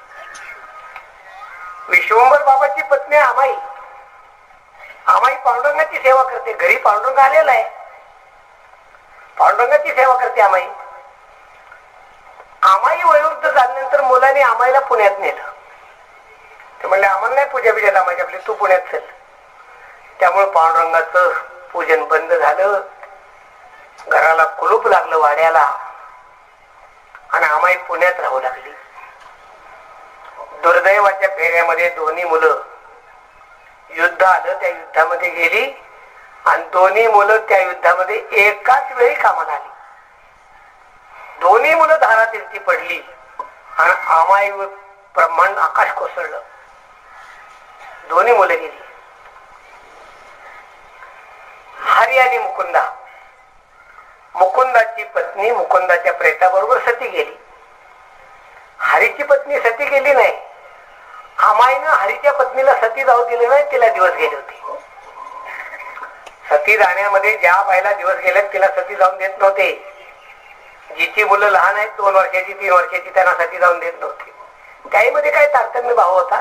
विश्वंभर बाबाची पत्नी आमाई. आमाई पांडुरंगाची सेवा करते. घरी पांडुरंग आलेला आहे. पांडुरंगाची सेवा करते आमाई. आमाई वयोवृद्ध झाल्यानंतर मुलांनी आमाईला पुण्यात नेलं. ते म्हणले आम्हाला नाही पूजा बिजा जमायची आपली, तू पुण्यात चल. त्यामुळे पांडुरंगाचं पूजन बंद झालं. घराला कुलूप लागलं वाड्याला आणि आमाई पुण्यात राहू लागली. दुर्दैवाच्या फेऱ्यामध्ये दोन्ही मुलं युद्ध आलं, त्या युद्धामध्ये गेली आणि दोन्ही मुलं त्या युद्धामध्ये एकाच वेळी कामाला आली. दोन्ही मुलं धारातीर्थी पडली आणि आमाईवर ब्रह्मांड आकाश कोसळलं. दोन्ही मुलं गेली. हरी आणि मुकुंदा. मुकुंदाची पत्नी मुकुंदाच्या प्रेताबरोबर सती गेली. हरीची पत्नी सती गेली नाही. आमाईनं हरीच्या पत्नीला सती जाऊ दिले नाही. तिला दिवस गेले होते. सती जाण्यामध्ये ज्या बाईला दिवस गेले तिला सती जाऊन देत नव्हते. जिची मुलं लहान आहेत 2 वर्षाची 3 वर्षाची त्यांना सती जाऊन देत नव्हते. त्यामध्ये काय तारतम्य भाव होता.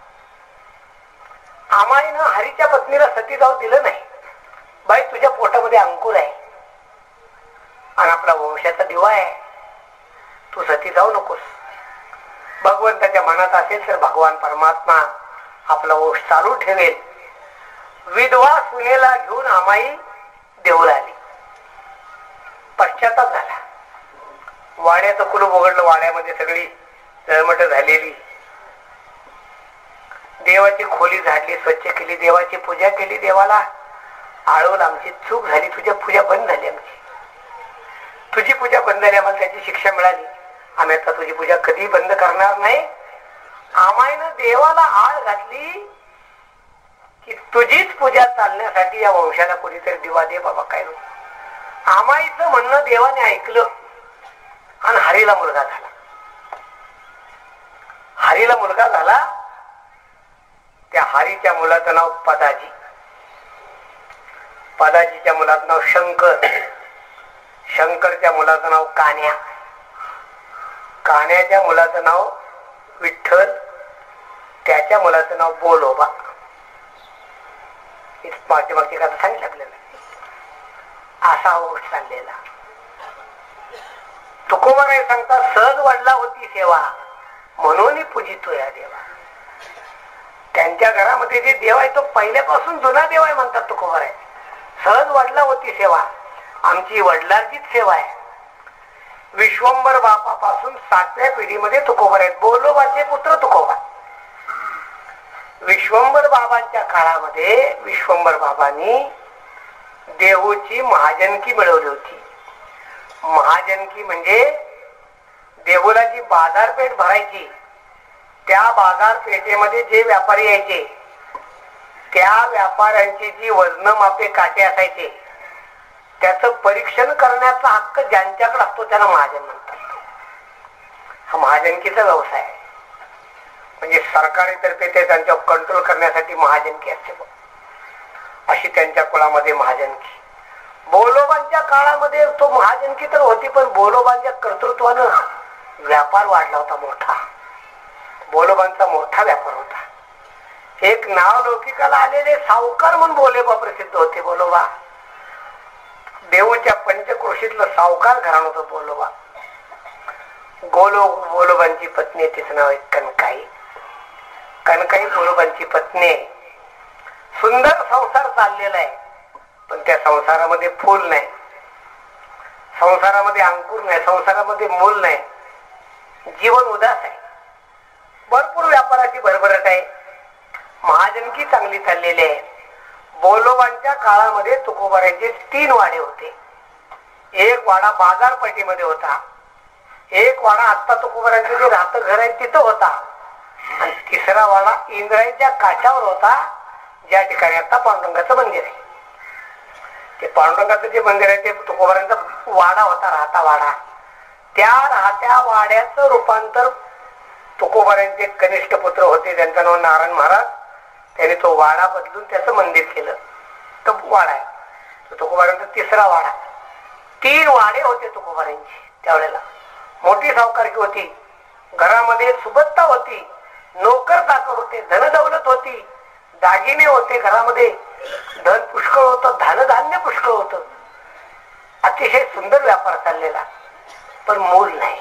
आमाईनं हरीच्या पत्नीला सती जाऊ दिलं नाही. बाई तुझ्या पोटामध्ये अंकुर आहे आणि आपला वंशाचा दिवा आहे, तू सती जाऊ नकोस. भगवंताच्या मनात असेल तर भगवान परमात्मा आपला वंश चालू ठेवेल. विधवा सुनेला घेऊन आमाई देऊळ आली. पश्चाताप झाला. वाड्याचं कुलूप उघडलं. वाड्यामध्ये सगळी जळमट झालेली. देवाची खोली झाडली, स्वच्छ केली, देवाची पूजा केली. देवाला आळवलं आमची चूक झाली, तुझ्या पूजा बंद झाली आमची. तुझी पूजा बंद झाली, आम्हाला त्याची शिक्षा मिळाली. आम्ही आता तुझी पूजा कधी बंद करणार नाही. आमाईनं देवाला आळ घातली की तुझीच पूजा चालण्यासाठी या वंशाला कोणीतरी दिवा दे बाबा. काय नको. आमाईचं म्हणणं देवाने ऐकलं आणि हरीला मुलगा झाला. हरीला मुलगा झाला. त्या हरीच्या मुलाचं नाव पदाजी. पदाजीच्या मुलाचं नाव शंकर. शंकरच्या मुलाचं नाव कान्या. कान्याच्या मुलाचं नाव विठ्ठल. त्याच्या मुलाचं नाव बोलोबा. मागची कथा सांगितलं आपल्याला. असा वंश चाललेला. तुकोबाराय सांगतात सहज वाढला होती सेवा म्हणून पूजितो या देवा. त्यांच्या घरामध्ये जे देव आहे तो पहिल्यापासून जुना देव आहे म्हणतात तुकोबाराय. सहज वाढला होती सेवा. आमची वडिलांचीच सेवा आहे. विश्वंभर बापापासून 7व्या पिढीमध्ये तुकोबा आहेत. बोलोबाचे पुत्र तुकोबा. विश्वंभर बाबांच्या काळामध्ये विश्वंभर बाबांनी देहूची महाजनकी मिळवली होती. महाजनकी म्हणजे देहूला जी बाजारपेठ भरायची, त्या बाजारपेठेमध्ये जे व्यापारी यायचे त्या व्यापाऱ्यांची जी वजन मापे काटे असायचे त्याचं परीक्षण करण्याचा हक्क ज्यांच्याकडे असतो त्यांना महाजन म्हणतात. हा महाजनकीचा व्यवसाय आहे. म्हणजे सरकारीतर्फे ते त्यांच्यावर कंट्रोल करण्यासाठी महाजनकी असते. अशी त्यांच्या कुळामध्ये महाजनकी. बोलोबांच्या काळामध्ये तो महाजनकी तर होती, पण बोलोबांच्या कर्तृत्वानं व्यापार वाढला होता मोठा. बोलोबांचा मोठा व्यापार होता. एक नाव लौकिकाला आलेले सावकार म्हणून बोलोबा प्रसिद्ध होते. बोलोबा देऊच्या पंचक्रोशीतलं सावकार घराणं होतं बोलोबा. बोलोबांची पत्नी, तिचं नाव आहे कनकाई. कनकाई बोलोबांची पत्नी. सुंदर संसार चाललेला आहे, पण त्या संसारामध्ये फूल नाही, संसारामध्ये अंकुर नाही, संसारामध्ये मूल नाही, जीवन उदास आहे. भरपूर व्यापाराची भरभराट आहे, महाजनकी चांगली चाललेली आहे. बोलोबांच्या काळामध्ये तुकोबाराचे 3 वाडे होते. एक वाडा बाजारपेठेमध्ये होता, एक वाडा आत्ता तुकोबारांचं जे राहतं घर आहे तिथं होता, आणि तिसरा वाडा इंद्रायणच्या काठावर होता, ज्या ठिकाणी आता पांडुरंगाचं मंदिर आहे. ते पांडुरंगाचं जे मंदिर आहे ते तुकोबारांचा वाडा होता, राहता वाडा. त्या राहत्या वाड्याचं रूपांतर तुकोबारांचे कनिष्ठ पुत्र होते, त्यांचं नाव नारायण महाराज. त्याने तो वाडा बदलून त्याचं मंदिर केलं. तो वाडा आहे तो तुकोबारांचा तिसरा वाडा. 3 वाडे होते तुकोबारांची. त्यावेळेला मोठी सावकारकी होती, घरामध्ये सुबत्ता होती, नोकर चाकर होते, धनदौलत होती, दागिने होते, घरामध्ये धन पुष्कळ होतं, धनधान्य पुष्कळ होतं. अतिशय सुंदर व्यापार चाललेला, पण मूल नाही.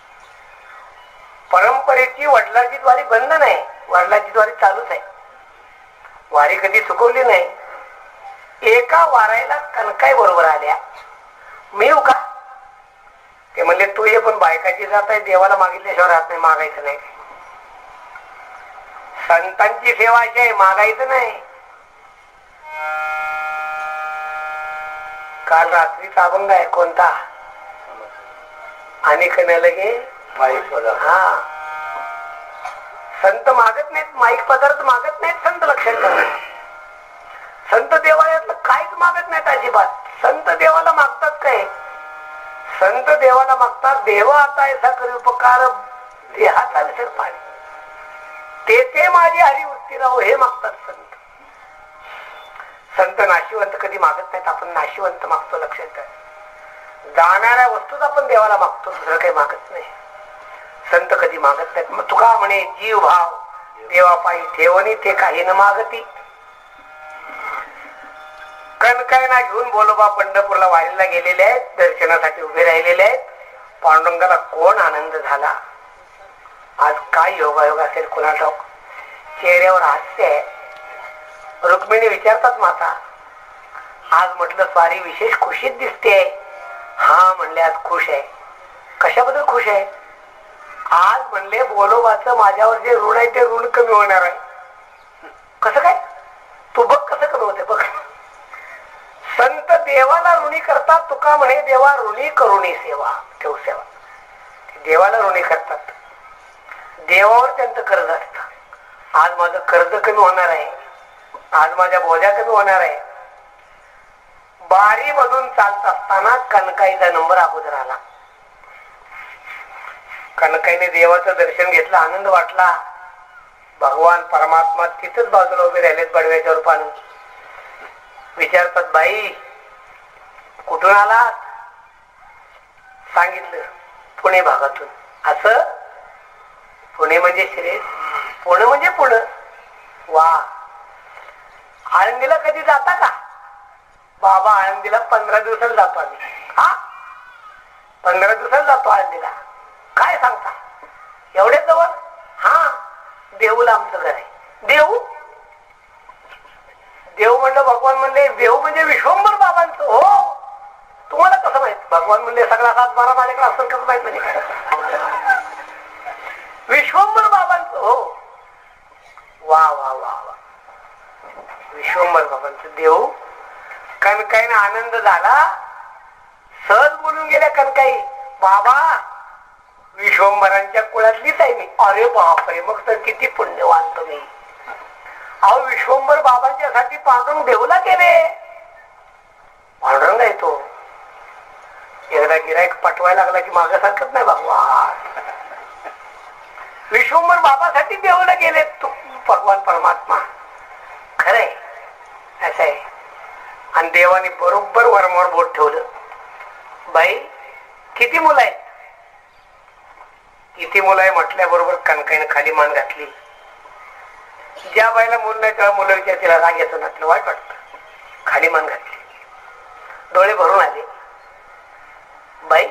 परंपरेची वडिलांची द्वारी बंद नाही, वडिलांची द्वारी चालूच आहे. वारी कधी चुकवली नाही. एका वारायला कनकाई बरोबर आल्या. मी येऊ का? ते म्हणले तू ये, पण बायकाची जात आहे, देवाला मागितल्याशिवाय राहत नाही, मागायचं नाही. संतांची सेवा अशी आहे, मागायचं नाही. काल रात्रीचा अभंग आहे कोणता? आणि लगे हा, संत मागत नाहीत, माईक पदार्थ मागत नाहीत संत. लक्षात ठेवा, संत देवालयातलं काहीच मागत नाहीत अजिबात. संत देवाला मागतात काय? संत देवाला मागतात, देव आता ऐसा करी उपकार देहाचा विसर पाणी, ते माझी हरिवृत्ती राहो, हे मागतात संत. संत नाशिवंत कधी मागत नाहीत, आपण नाशिवंत मागतो. लक्षात ठेवा, जाणाऱ्या वस्तूच आपण देवाला मागतो, दुसरं काही मागत नाही. संत कधी मागत नाहीत. मग तुका म्हणे जीव भाव देवापायी ठेवणी, ते काही न मागती. कनकाईना घेऊन बोलोबा पंढरपूरला वारीला गेलेले आहेत, दर्शनासाठी उभे राहिलेले आहेत. पांडुरंगाला कोण आनंद झाला. आज काय योगायोग असेल कुणा ठाऊक. चेहऱ्यावर हास्य आहे. रुक्मिणी विचारतात माता, आज म्हटलं स्वारी विशेष खुशीत दिसते. हा म्हणले आज खुश आहे. कशाबद्दल खुश आहे? आज म्हणले बोलोबाचं माझ्यावर जे ऋण आहे ते ऋण कमी होणार आहे. कसं काय? तू बघ कसं कमी होते बघ. संत देवाला ऋणी करतात. तुका म्हणे देवा ऋणी करुणी सेवा ठेव सेवा. देवाला ऋणी करतात, देवावर त्यांचं कर्ज असतं. आज माझं कर्ज कमी होणार आहे, आज माझ्या बोजा कमी होणार आहे. बारी मधून चालत असताना कनकाईचा नंबर अगोदर आला. कनकाईने देवाचं दर्शन घेतलं, आनंद वाटला. भगवान परमात्मा तिथंच बाजूला उभे राहिलेत बडव्याच्या रूपानं. विचारतात, बाई कुठून आलात? सांगितलं पुणे भागातून. असं पुणे म्हणजे श्रेय, पुणे म्हणजे पुणे. वा, आळंदीला कधी जाता का? बाबा आळंदीला 15 दिवसाला जातो आम्ही. हा, 15 दिवसाला जातो आळंदीला. काय सांगता, एवढ्या जवळ? हा, देऊला आमचं घर आहे. देऊ देव म्हणलं, भगवान म्हणले देव म्हणजे विश्वंभर बाबांचं. हो, तुम्हाला कसं माहित? भगवान म्हणले सगळा 7-12 माझ्याकडे असं कसं माहित नाही? विश्वंभर बाबांचं. हो, वा वा वा वा, विश्वंभर बाबांचं. देव कनकाईनं आनंद झाला. सहज बोलून गेल्या कनकाई, बाबा विश्वंभरांच्या कुळातलीच आहे मी. अरे बापरे, मग तर किती पुण्यवान तुम्ही. अहो विश्वंभर बाबांच्यासाठी पांडुरंग देवला गेले. पांडुरंग आहे तो. एकदा गिराईक पटवायला लागला की मागे सारखत नाही भगवान. विश्वंभर बाबासाठी देवला गेले तू भगवान परमात्मा. खरंय असं आहे. आणि देवाने बरोबर वरमावर बोट ठेवलं. बाई किती मुलं आहेत? किती मुलं आहे म्हटल्याबरोबर कणकाईनं खाली मान घातली. ज्या बाईला मुलं नाही तेव्हा मुलं विचार तिला राग येतो ना, तिला वाईट वाटत. खाली मान घातली, डोळे भरून आले. बाई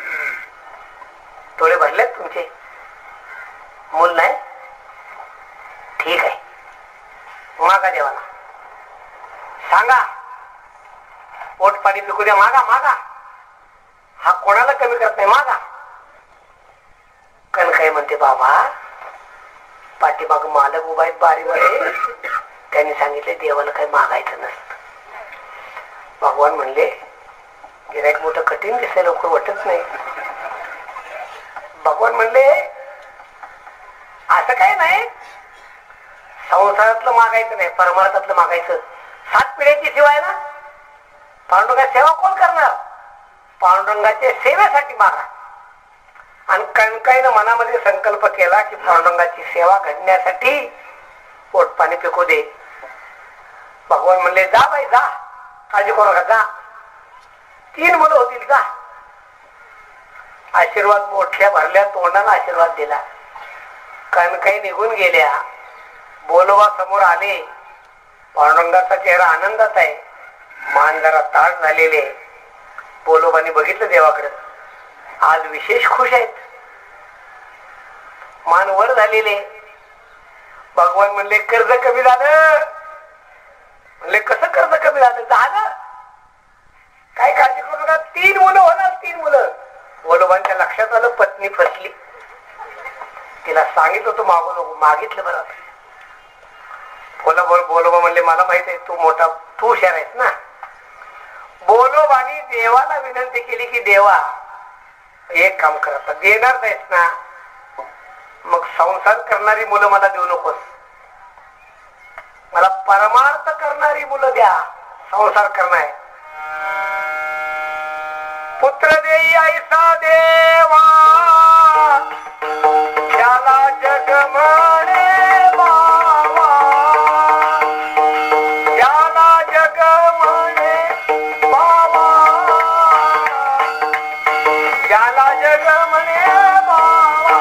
डोळे भरलेत तुमचे? मूल नाही? ठीक आहे, मागा देवाला, सांगा पोट पाणी पिकू द्या, मागा मागा. हा कोणाला कमी करत नाही, मागा. कणकाई म्हणते, बाबा पाठीमाग मालक उभा आहेत बारीमध्ये, त्यांनी सांगितले देवाला काही मागायचं नसतं. भगवान म्हणले गिराईक मोठं कठीण दिसतंय, लवकर वाटत नाही. भगवान म्हणले असं काही नाही, संसारातलं मागायचं नाही, परमार्थातलं मागायचं. 7 पिढ्याची सेवा आहे ना, पांडुरंगाची सेवा कोण करणार? पांडुरंगाच्या सेवेसाठी मागा. आणि कणकाईनं मनामध्ये संकल्प केला की पांडुरंगाची सेवा घडण्यासाठी पोट पाणी पिकू दे. भगवान म्हणले जा बाई जा, काळजी करू नका, जा. 3 मुलं होतील, जा. आशीर्वाद मोठ्या भरल्या तोंडानं आशीर्वाद दिला. कणकाई निघून गेल्या. बोलोबा समोर आले. पांडुरंगाचा चेहरा आनंदात आहे, मान जरा ताट झालेले. बोलोबाने बघितलं देवाकडे, आज विशेष खुश आहेत, मान वर झालेले. भगवान म्हणले कर्ज कमी झालं. म्हणले कसं कर्ज कमी झालं? झालं, काय काळजी करू नका, 3 मुलं होणार, 3 मुलं. बोलोबांच्या लक्षात आलं पत्नी फसली. तिला सांगितलं होतं मागू नको, मागितलं बरं. बोलोबा म्हणले मला माहित आहे तू मोठा, तू हुशार आहेस ना. बोलोबानी देवाला विनंती केली की देवा एक काम करत, देणार नाहीस ना, मग संसार करणारी मुलं मला देऊ नकोस, मला परमार्थ करणारी मुलं द्या, संसार करणार. पुत्र देई ऐसा देवा त्याला जग म्हणे बाबा, त्याला जग म्हणे बाबा, त्याला जग म्हणे बाबा.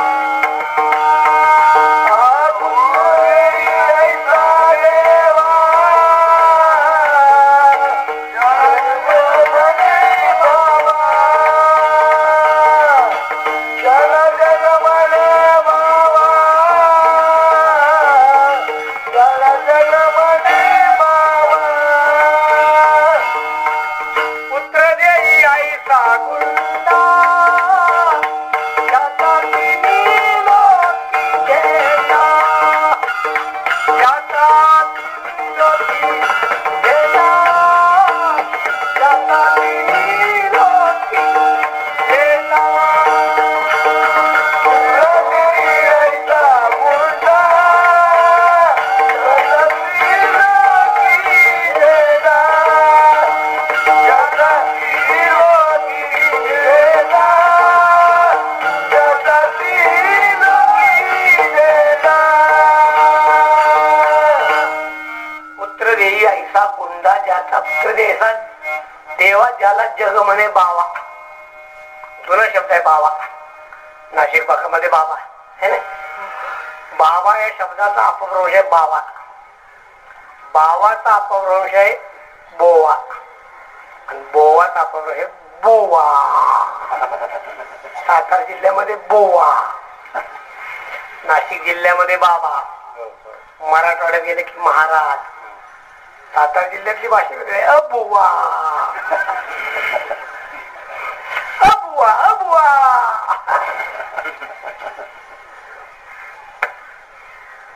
देवा ज्याला जग म्हणे बावा, जुना शब्द आहे बावा. नाशिक भागामध्ये बाबा है ना. बाबा या शब्दाचा अपभ्रंश आहे बावा. बावाचा अपभ्रंश आहे बोवा, आणि बोवाचा अपभ्रंश आहे बोवा. सातारा जिल्ह्यामध्ये बोवा, नाशिक जिल्ह्यामध्ये बाबा, मराठवाड्यात गेले की महाराज, सातारा जिल्ह्यातली भाषा वेगळी आहे अबुवा, अबुवा अबुवा.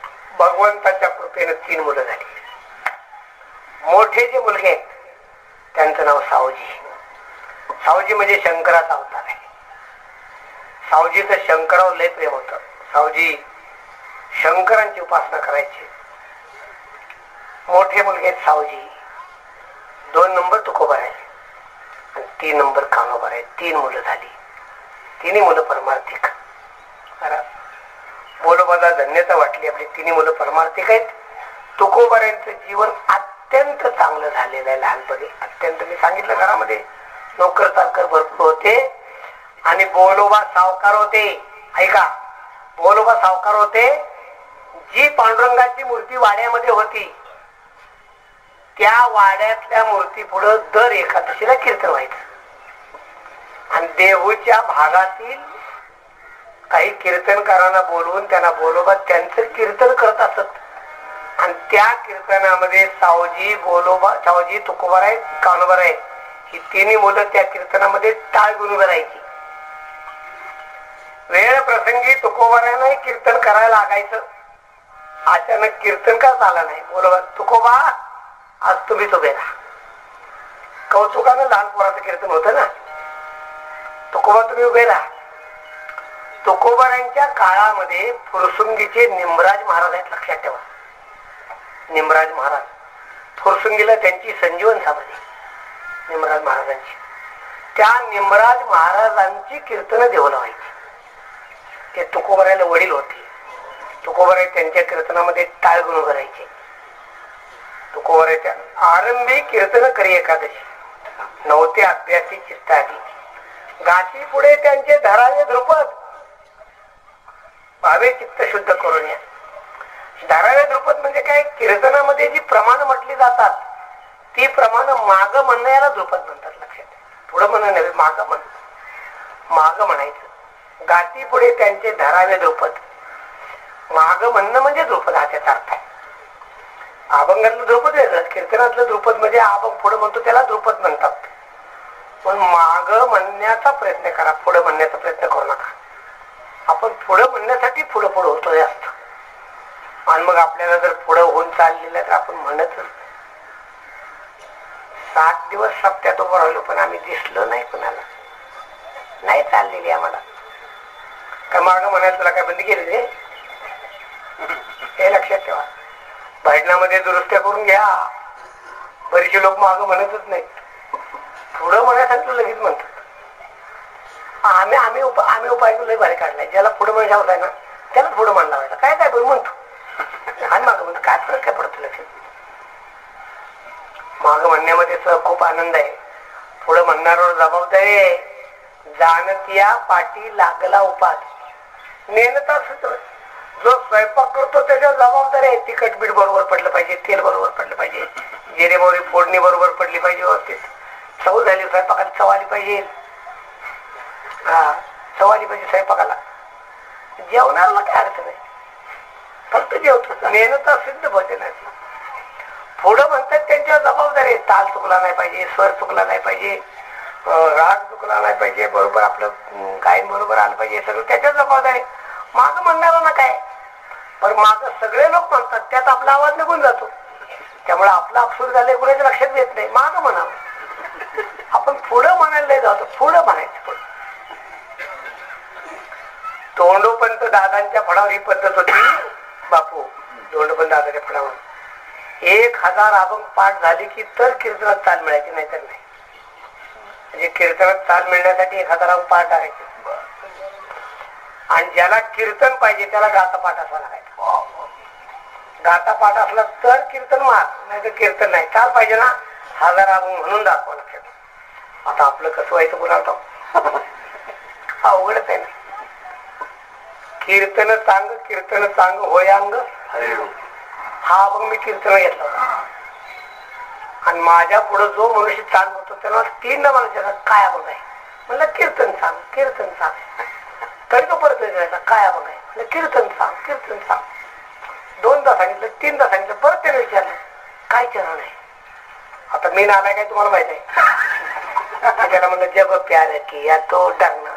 भगवंताच्या कृपेने 3 मुलं झाली. मोठे जे मुलगे आहेत त्यांचं नाव सावजी. सावजी म्हणजे शंकराचा अवतार आहे. सावजीचं शंकरावर लय प्रेम होतं. सावजी शंकरांची उपासना करायची. मोठे मुलगे आहेत सावजी. 2 नंबर तुकोबा आहे आणि 3 नंबर कान्होबा आहे. 3 मुलं झाली. 3 मुलं परमार्थिक. बोलोबाला धन्यता वाटली, आपली 3 मुलं परमार्थिक आहेत. तुकोबारांचं जीवन अत्यंत चांगलं झालेलं आहे. लहानपणी अत्यंत, मी सांगितलं घरामध्ये नोकर चाकर भरपूर होते आणि बोलोबा सावकार होते. ऐका, बोलोबा सावकार होते. जी पांडुरंगाची मूर्ती वाड्यामध्ये होती त्या वाड्यातल्या मूर्ती पुढं दर एकादशीला कीर्तन व्हायचं आणि देहूच्या भागातील काही कीर्तनकारांना बोलवून त्यांना बोलोबा त्यांचं कीर्तन करत असत आणि त्या कीर्तनामध्ये सावजी, बोलोबा, सावजी, तुकोबाराय, कान्होबाराय ही 3 मुलं त्या कीर्तनामध्ये टाळ घेऊन उभं राहायची. वेळ प्रसंगी तुकोबारायला कीर्तन करायला लागायचं. अचानक कीर्तन का झालं नाही. बोलोबा, तुकोबा आज तुम्हीच उभे राहा. कौतुकानं लहान पोराचं कीर्तन होतं ना. तुकोबा तुम्ही उभे राहा. तुकोबारांच्या काळामध्ये फुरसुंगीचे निमराज महाराज आहेत, लक्षात ठेवा. निमराज महाराज, फुरसुंगीला त्यांची संजीवन समाधी निमराज महाराजांची. त्या निमराज महाराजांची कीर्तन देवला व्हायची. ते तुकोबारायला वडील होते. तुकोबाराय त्यांच्या कीर्तनामध्ये टाळ गुण करायचे. तुकोबारायच्या आरंभी कीर्तन करी एकादशी, 9 ते अभ्यासी चित्तादी, गाठी पुढे त्यांचे धरावे ध्रुपद, भावे चित्त शुद्ध करून या. धरावे ध्रुपद म्हणजे काय, कीर्तनामध्ये जी प्रमाण म्हटली जातात ती प्रमाण माग म्हणणं याला ध्रुपद म्हणतात. लक्षात, पुढं म्हणणं नव्हे, माग म्हण, माग म्हणायचं. गाठी पुढे त्यांचे धरावे ध्रुपद, माग म्हणणं म्हणजे ध्रुपद हा त्याचा अर्थ आहे. अभंगातलं ध्रुपद वेगळं, कीर्तनातलं ध्रुपद म्हणजे अभंग पुढे म्हणतो त्याला ध्रुपद म्हणतात. पण माग म्हणण्याचा प्रयत्न करा, पुढे म्हणण्याचा प्रयत्न करू नका. आपण पुढं म्हणण्यासाठी पुढं पुढं होतोय असतो आणि मग आपल्याला जर पुढं होऊन चाललेलं तर आपण म्हणतच. 7 दिवस सप्त्यात उभं राहिलो पण आम्ही दिसलो नाही कुणाला, नाही चाललेली आम्हाला. काय माग म्हणायला तुला काय बंदी केली रे, हे लक्षात ठेवा. भजनामध्ये दुरुस्त्या करून घ्या. बरेचसे लोक माग म्हणतच नाही, पुढं म्हणायसाठी लगेच म्हणतात. आम्ही उपाय लय भारी काढलाय. ज्याला पुढे म्हणजे होत आहे ना त्याला पुढे मान लावायचा. काय काय बरं म्हणतो आणि मागं म्हणतो, काय फरक काय पडतो लक्षात. मागं म्हणण्यामध्ये खूप आनंद आहे. पुढे म्हणणाऱ्यावर जबाबदारी आहे. जाणत्या पाठी लागला उपाद, नेणता सूत्र. जो स्वयंपाक करतो त्याच्यावर जबाबदारी आहे. तिखट बीठ बरोबर पडलं पाहिजे, तेल बरोबर पडलं पाहिजे, जिरे मोहरी फोडणी बरोबर पडली पाहिजे, व्यवस्थित चव झाली, स्वयंपाकाला चव आली पाहिजे. चव आली पाहिजे स्वयंपाकाला. जेवणाला काय अर्थ नाही, फक्त जेवतो. मेहनत सिद्ध भजन आहे. पुढं म्हणतात त्यांच्यावर जबाबदारी आहे. ताल चुकला नाही पाहिजे, स्वर चुकला नाही पाहिजे, राग चुकला नाही पाहिजे, बरोबर आपलं गायन बरोबर आलं पाहिजे, सगळं त्याच्यावर जबाबदारी. माग म्हणणारा ना काय, पण माग सगळे लोक म्हणतात त्यात आपला आवाज निघून जातो. त्यामुळे आपला अफसूर झाले कुणाच्या लक्षात येत नाही. माग म्हणावं. आपण पुढं म्हणायला नाही जातो, पुढं म्हणायचं. पुढं तोंडोपंत दादांच्या फळावर ही पद्धत होती. बापू तोंडोपंत दादाच्या फळावर 1000 अभंग पाठ झाली की तर कीर्तनात चाल मिळायची, नाही तर नाही. म्हणजे कीर्तनात चाल मिळण्यासाठी 1000 अभंग पाठ करायचे. आणि ज्याला कीर्तन पाहिजे त्याला गाता पाठ असा लागायचा. गाता पाठ असला तर कीर्तन मार, नाही तर कीर्तन नाही. चाल पाहिजे ना, 1000 अभंग म्हणून दाखवा. लक्षात. आता आपलं कसं व्हायचं बोलावतो, अवघडच आहे ना. कीर्तन चांग होयांग, हा अभंग मी कीर्तन घेतला होता. आणि माझ्या पुढे जो मनुष्य चांग होतो त्याला 3 मला काय अभंग आहे म्हणलं, कीर्तन सांग. तरी तो परत विचारायचा काय अभंग आहे म्हणलं, कीर्तन सांग. 2दा सांगितलं, 3दा सांगितलं, परत त्याने विचारलं काय चरण आहे. आता मी नालाय काय तुम्हाला माहित आहे. त्याला म्हणलं जब प्यार किया तो डरना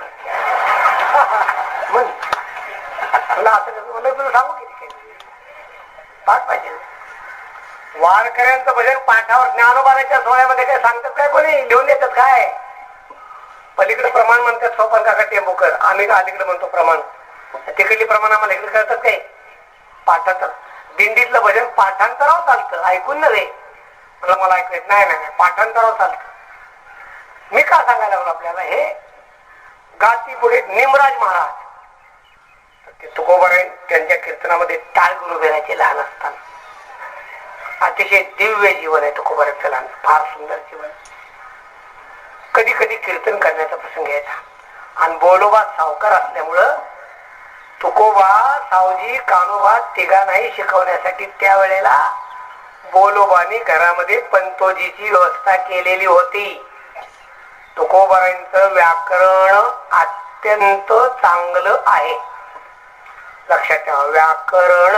म्हण. म्हणलं असं कसं, म्हणलं तुला सांगू किती पाठ पाहिजे. वारकऱ्यांचं भजन पाठावर ज्ञानोबाराच्या सोहळ्यामध्ये काय सांगतात काय, कोणी लिहून देतात काय? पलीकडे प्रमाण म्हणतात सोपान काका टेंबूकर, आम्ही अलीकडे म्हणतो प्रमाण. तिकडली प्रमाण आम्हाला इकडे कळतात काय? पाठांतर. दिंडीतलं भजन पाठांतरावर चालतं, ऐकून नव्हे. मला ऐकू येत नाही, नाही पाठांतरावर चालतं. मी का सांगायला लागलो आपल्याला हे? गाती पुढे निमराज महाराज ते तुकोबाराय त्यांच्या कीर्तनामध्ये टाळ गुरु भेरायचे लहान असताना. अतिशय दिव्य जीवन आहे तुकोबारायचं लहान, फार सुंदर जीवन. कधी कधी कीर्तन करण्याचा प्रसंग यायचा आणि बोलोबा सावकार असल्यामुळं तुकोबा, सावजी, कानोबा तिघांनाही शिकवण्यासाठी त्यावेळेला बोलोबानी घरामध्ये पंतोजीची व्यवस्था केलेली होती. तुकोबारांचं व्याकरण अत्यंत चांगलं आहे, लक्षात ठेवा. व्याकरण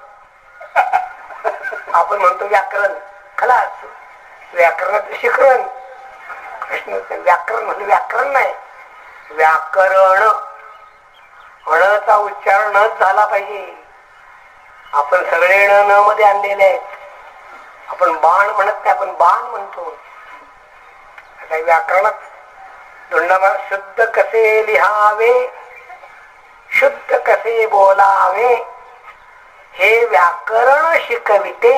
आपण म्हणतो व्याकरण, खलास व्याकरणाचं शिकरण. कृष्ण व्याकरण म्हणजे व्याकरण नाही, व्याकरण. णचा उच्चार नच झाला पाहिजे. आपण सगळे न मध्ये आणलेले आहेत. आपण बाण म्हणत नाही, आपण बाण म्हणतो. व्याकरणात धुंडामार शुद्ध कसे लिहावे, शुद्ध कसे बोलावे, हे व्याकरण शिकविते.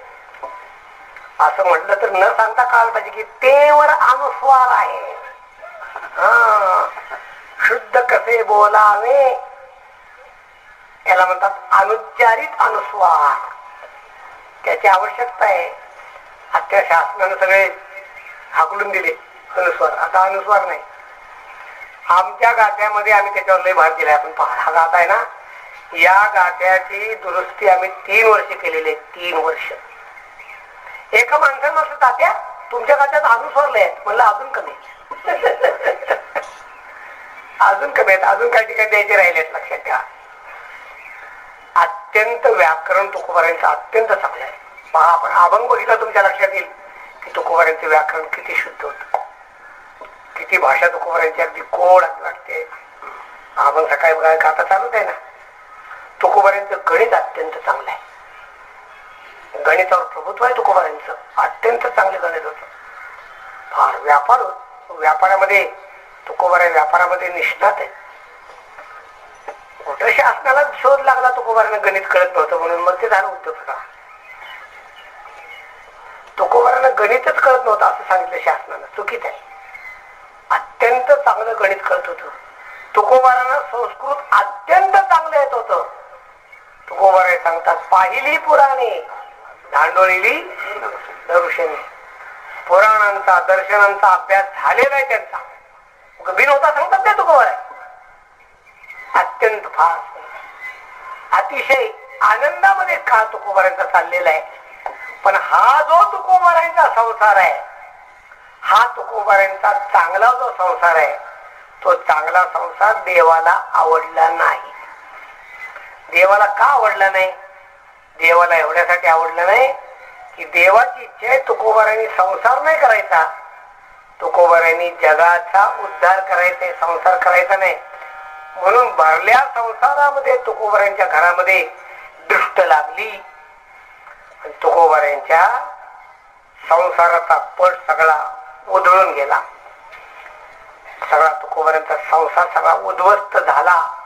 असं म्हटलं तर न सांगता काल पाहिजे की तेवर अनुस्वार आहे. शुद्ध कसे बोलावे याला म्हणतात अनुच्चारित अनुस्वार. त्याची आवश्यकता आहे. आता शासनानं सगळे हाकलून दिले अनुस्वार. आता अनुस्वार नाही. आमच्या गाथ्यामध्ये आम्ही त्याच्यावर लय भार दिलाय. आपण पहा, हा गाथा आहे ना, या गाथ्याची दुरुस्ती आम्ही 3 वर्ष केलेली आहे. 3 वर्ष. एका माणसाने म्हटलं तात्या तुमच्या गाथ्यात अनुस्वार लय आहेत. म्हणलं अजून कमी अजून कमी आहेत, अजून काही ठिकाणी द्यायचे राहिलेत. लक्षात ठेवा. अत्यंत व्याकरण तुकोबारांचं अत्यंत चांगलं आहे. पहा, आपण अभंग बघितला तुमच्या लक्षात येईल की तुकोबारांचं व्याकरण किती शुद्ध होतं, किती भाषा तुकोबारांची अगदी गोड वाटते. अभंग सकाळी बघा गाता चालूच आहे ना. तुकोबारांचं गणित अत्यंत चांगलं आहे. गणितावर प्रभुत्व आहे तुकोबारांचं. अत्यंत चांगलं गणित होतं. फार व्यापार होत. व्यापारामध्ये तुकोबाराय व्यापारामध्ये निष्णात आहे. कुठं शासनाला शोध लागला तुकोबारांना गणित कळत नव्हतं म्हणून, मग ते झालं उद्योग सगळा. तुकोबारांना गणितच कळत नव्हतं असं सांगितलं शासनानं, चुकीच आहे. अत्यंत चांगलं गणित कळत होतं. तुकोबारांना संस्कृत अत्यंत चांगलं येत होतं. तुकोबाराय सांगतात पाहिली पुराणे धांडोळीली दर्शने. पुराणांचा दर्शनांचा अभ्यास झालेला आहे त्यांचा. बिन होता सांगतात ते तुकोबाराय. अत्यंत फार अतिशय आनंदामध्ये काळ तुकोबारांचा चाललेला आहे. पण हा जो तुकोबारांचा संसार आहे, हा तुकोबारांचा चांगला जो संसार आहे, तो चांगला संसार देवाला आवडला नाही. देवाला का आवडला नाही? देवाला एवढ्यासाठी आवडला नाही की देवाची इच्छा आहे तुकोबारांनी संसार नाही करायचा, तुकोबारांनी जगाचा उद्धार करायचा, संसार करायचा नाही. म्हणून भरल्या संसारामध्ये तुकोबारांच्या घरामध्ये दृष्ट लागली. तुकोबारांच्या संसाराचा पट सगळा उधळून गेला. सगळा तुकोबारांचा संसार सगळा उद्ध्वस्त झाला.